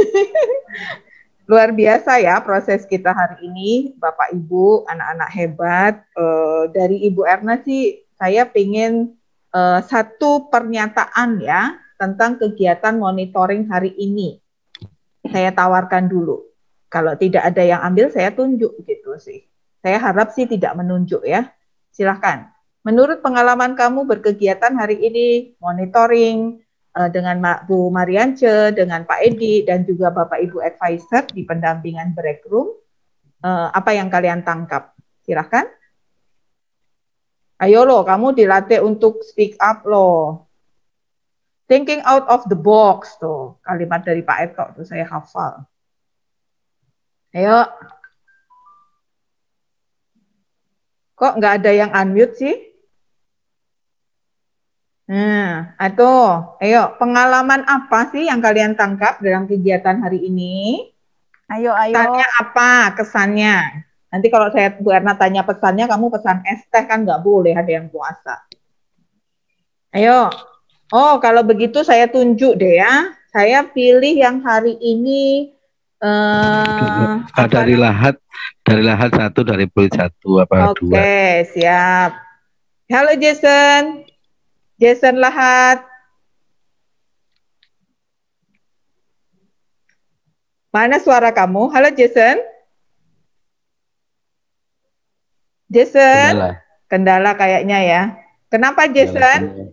Luar biasa ya proses kita hari ini, Bapak Ibu, anak-anak hebat. Dari Ibu Erna sih saya pengen satu pernyataan ya tentang kegiatan monitoring hari ini. Saya tawarkan dulu. Kalau tidak ada yang ambil, saya tunjuk gitu sih. Saya harap sih tidak menunjuk ya. Silahkan. Menurut pengalaman kamu berkegiatan hari ini, monitoring dengan Bu Mariance, dengan Pak Edi, dan juga Bapak Ibu advisor di pendampingan break room, apa yang kalian tangkap? Silahkan. Ayo loh, kamu dilatih untuk speak up loh. Thinking out of the box tuh. Kalimat dari Pak Eto tuh saya hafal. Ayo. Kok nggak ada yang unmute sih? Nah, ayo, pengalaman apa sih yang kalian tangkap dalam kegiatan hari ini?
Ayo.
Kesannya apa? Kesannya. Nanti kalau saya Bu Erna tanya pesannya, kamu pesan es teh kan nggak boleh, ada yang puasa. Ayo. Oh, kalau begitu saya tunjuk deh ya. Saya pilih yang hari ini.
Dari Lahat 1, dari Pluit 1 apa 2?
Oke, siap. Halo Jason. Jason Lahat. Mana suara kamu? Halo Jason. Jason. Kendala kayaknya ya. Kenapa Jason?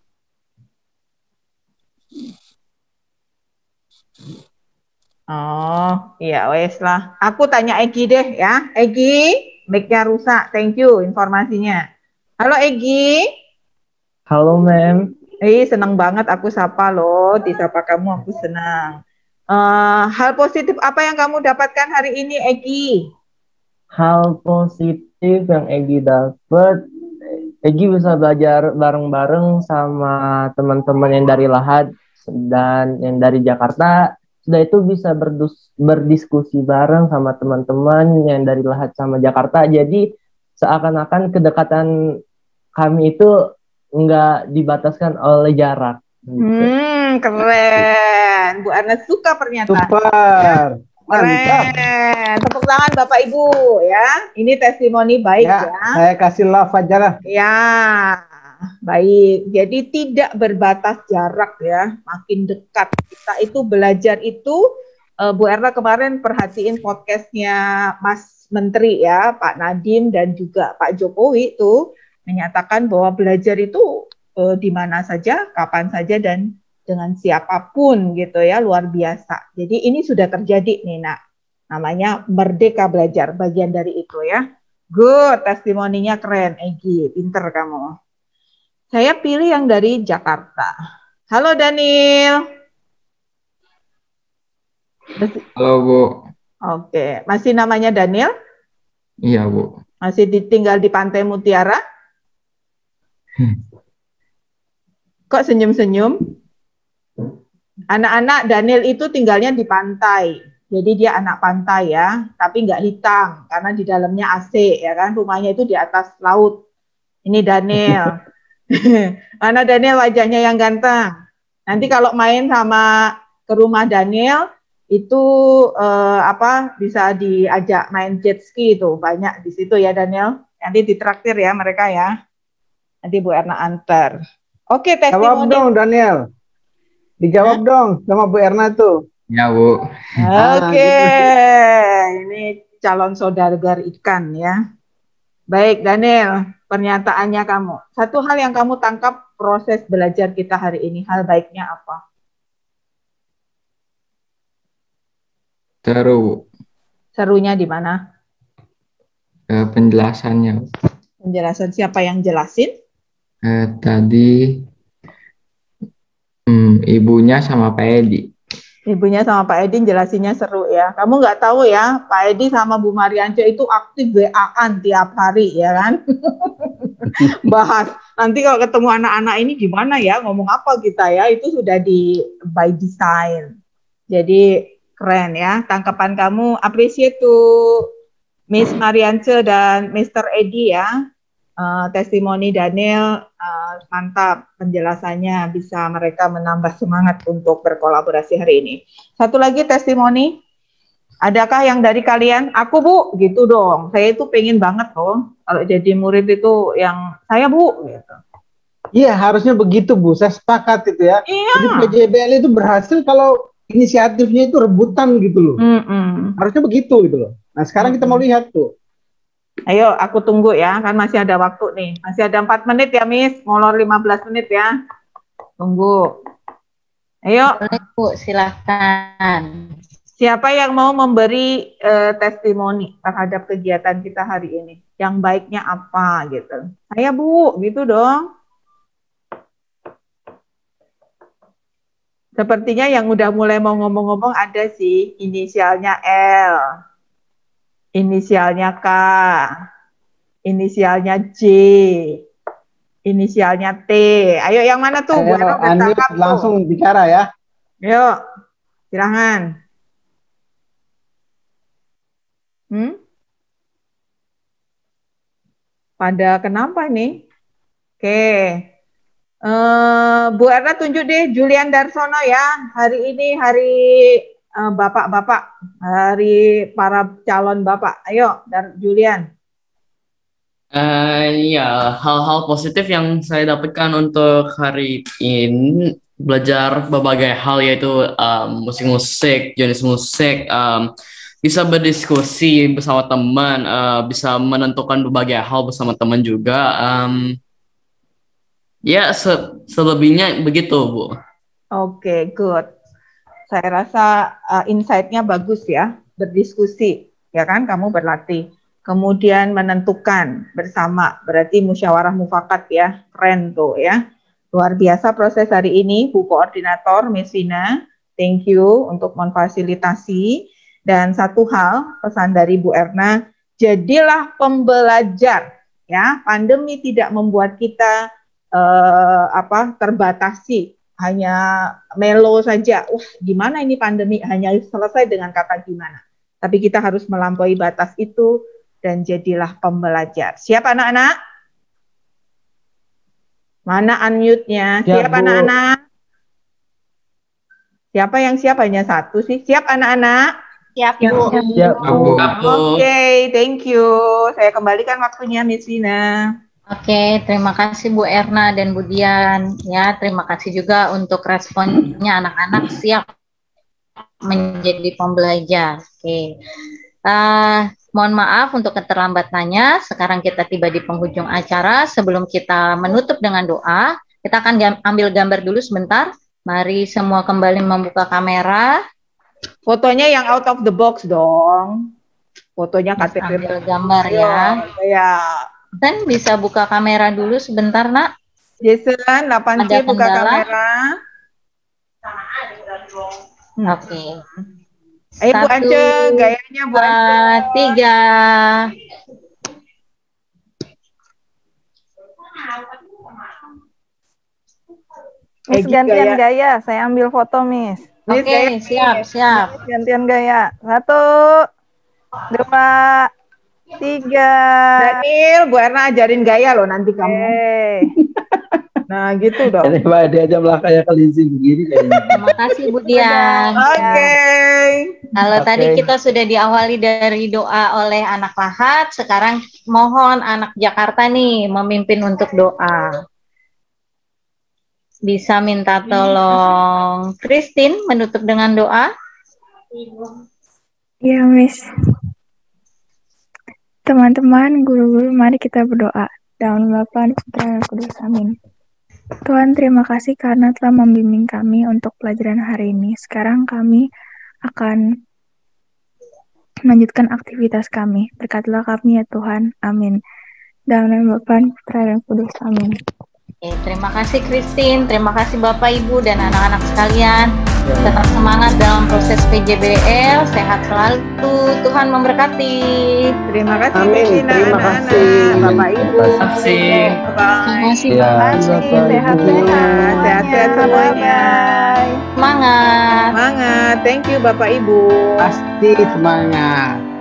Oh, iya wes lah. Aku tanya Egi deh ya. Egi, mic-nya rusak. Thank you informasinya. Halo Egi.
Halo Mem.
Senang banget aku sapa loh. Disapa kamu aku senang. Hal positif apa yang kamu dapatkan hari ini Egi?
Hal positif yang Egi dapat, Egi bisa belajar bareng-bareng sama teman-teman yang dari Lahat dan yang dari Jakarta. Sudah itu bisa berdiskusi bareng sama teman-teman yang dari Lahat sama Jakarta. Jadi seakan-akan kedekatan kami itu nggak dibataskan oleh jarak.
Keren. Bu Erna suka pernyataan.
Super.
Keren. Tepuk tangan Bapak Ibu ya. Ini testimoni baik ya.
Saya kasih love aja lah.
Ya. Baik, jadi tidak berbatas jarak ya, makin dekat. Kita itu belajar itu, Bu Erna kemarin perhatiin podcastnya Mas Menteri ya, Pak Nadiem dan juga Pak Jokowi itu menyatakan bahwa belajar itu di mana saja, kapan saja dan dengan siapapun gitu ya, luar biasa. Jadi ini sudah terjadi nih nak, namanya merdeka belajar, bagian dari itu ya. Good, testimoninya keren, Egi, pinter kamu. Saya pilih yang dari Jakarta. Halo Daniel.
Halo Bu.
Oke, masih namanya Daniel?
Iya Bu.
Masih tinggal di Pantai Mutiara? Kok senyum-senyum? Anak-anak Daniel itu tinggalnya di pantai. Jadi dia anak pantai ya, tapi nggak hitam karena di dalamnya AC ya kan. Rumahnya itu di atas laut. Ini Daniel. Mana Daniel wajahnya yang ganteng. Nanti kalau main sama ke rumah Daniel itu bisa diajak main jet ski itu banyak di situ ya Daniel. Nanti ditraktir ya mereka ya. Nanti Bu Erna antar. Oke, testimoni.
Jawab dong Daniel. Dijawab dong sama Bu Erna tuh.
Ya, Bu.
Oke, ini calon saudagar ikan ya. Baik, Daniel, pernyataannya kamu. Satu hal yang kamu tangkap proses belajar kita hari ini, hal baiknya apa?
Seru.
Serunya di mana?
Penjelasannya.
Penjelasan siapa yang jelasin?
Tadi ibunya sama Pak Edi.
Ibunya sama Pak Edi jelasinnya seru ya. Kamu nggak tahu ya, Pak Edi sama Bu Marianca itu aktif WA-an tiap hari ya kan? Bahas. Nanti kalau ketemu anak-anak ini gimana ya, ngomong apa kita ya, itu sudah di by design. Jadi keren ya. Tangkapan kamu, appreciate tuh Miss Marianca dan Mr. Edi ya. Testimoni Daniel mantap penjelasannya, bisa mereka menambah semangat untuk berkolaborasi hari ini. Satu lagi testimoni, adakah yang dari kalian? Aku Bu, gitu dong. Saya itu pengen banget loh kalau jadi murid itu yang saya Bu. Gitu.
Iya harusnya begitu Bu, saya sepakat itu ya.
Iya.
Jadi PJBL itu berhasil kalau inisiatifnya itu rebutan gitu loh. Harusnya begitu gitu loh. Nah sekarang kita mau lihat tuh.
Ayo, aku tunggu ya, kan masih ada waktu nih. Masih ada 4 menit ya, Miss. Molor 15 menit ya. Tunggu. Ayo.
Boleh, Bu, silahkan.
Siapa yang mau memberi testimoni terhadap kegiatan kita hari ini? Yang baiknya apa gitu. Saya Bu, gitu dong. Sepertinya yang udah mulai mau ngomong-ngomong ada sih, inisialnya L. Inisialnya K, inisialnya J, inisialnya T. Ayo yang mana tuh?
Ayo, Anies langsung bicara ya.
Yuk, silahkan. Pada kenapa nih? Oke. Bu Erna tunjuk deh Julian Darsono ya. Hari ini hari bapak-bapak, hari para calon bapak. Ayo, Julian.
Ya, hal-hal positif yang saya dapatkan untuk hari ini, belajar berbagai hal yaitu musik-musik, jenis musik, bisa berdiskusi bersama teman, bisa menentukan berbagai hal bersama teman juga. Ya, selebihnya begitu, Bu.
Oke, good. Saya rasa insight-nya bagus ya, berdiskusi, ya kan, kamu berlatih. Kemudian menentukan bersama, berarti musyawarah mufakat ya, keren tuh ya. Luar biasa proses hari ini, Bu Koordinator, Miss Vina, thank you untuk memfasilitasi. Dan satu hal, pesan dari Bu Erna, jadilah pembelajar ya, pandemi tidak membuat kita terbatasi, hanya melo saja. Gimana ini pandemi? Hanya selesai dengan kata gimana. Tapi kita harus melampaui batas itu dan jadilah pembelajar. Siap anak-anak? Mana unmute-nya? Siap anak-anak? Siapa yang siap? Hanya satu sih. Siap anak-anak?
Siap,
Bu.
Siap, Bu.
Oke, thank you. Saya kembalikan waktunya, Miss Vina.
Oke, terima kasih Bu Erna dan Bu Dian. Ya, terima kasih juga untuk responnya anak-anak siap menjadi pembelajar. Oke, mohon maaf untuk keterlambatannya. Sekarang kita tiba di penghujung acara. Sebelum kita menutup dengan doa, kita akan ambil gambar dulu sebentar. Mari semua kembali membuka kamera.
Fotonya yang out of the box dong. Fotonya KTP.
Ambil gambar ya.
Ya.
Dan bisa buka kamera dulu sebentar, Nak.
Jason, 8C buka kamera.
Oke.
Ayo Bu Ance, gayanya Bu Ance.
3.
Miss
Egi
gantian gaya. Saya ambil foto, Miss.
Oke, siap.
Miss, gantian gaya. 1, 2, 3.
Daniel, Bu Erna ajarin gaya loh nanti kamu. Nah, gitu dong.
Ini Pak dia aja melangkahnya kelinci begini kayaknya.
Terima kasih Bu Dian.
Oke.
Kalau
Oke.
tadi kita sudah diawali dari doa oleh anak Lahat, sekarang mohon anak Jakarta nih memimpin untuk doa. Bisa minta tolong Christine menutup dengan doa?
Ya, Miss. Teman-teman, guru-guru, mari kita berdoa. Dalam nama Bapa dan Putra dan Roh Kudus. Amin. Tuhan, terima kasih karena telah membimbing kami untuk pelajaran hari ini. Sekarang kami akan melanjutkan aktivitas kami. Berkatilah kami ya Tuhan. Amin. Dalam nama Bapa dan Putra dan Roh Kudus. Amin.
Oke, terima kasih Christine, terima kasih Bapak Ibu dan anak-anak sekalian. Tetap semangat dalam proses PJBL, sehat selalu, Tuhan memberkati.
Terima kasih
Amin.
Christina,
Terima
anak-anak,
kasih.
Bapak Ibu.
Terima kasih.
Terima kasih
Ya,
Bapak.
Sehat-sehat, sehat-sehat semuanya.
Semangat.
Semangat. Thank you Bapak Ibu.
Pasti semangat.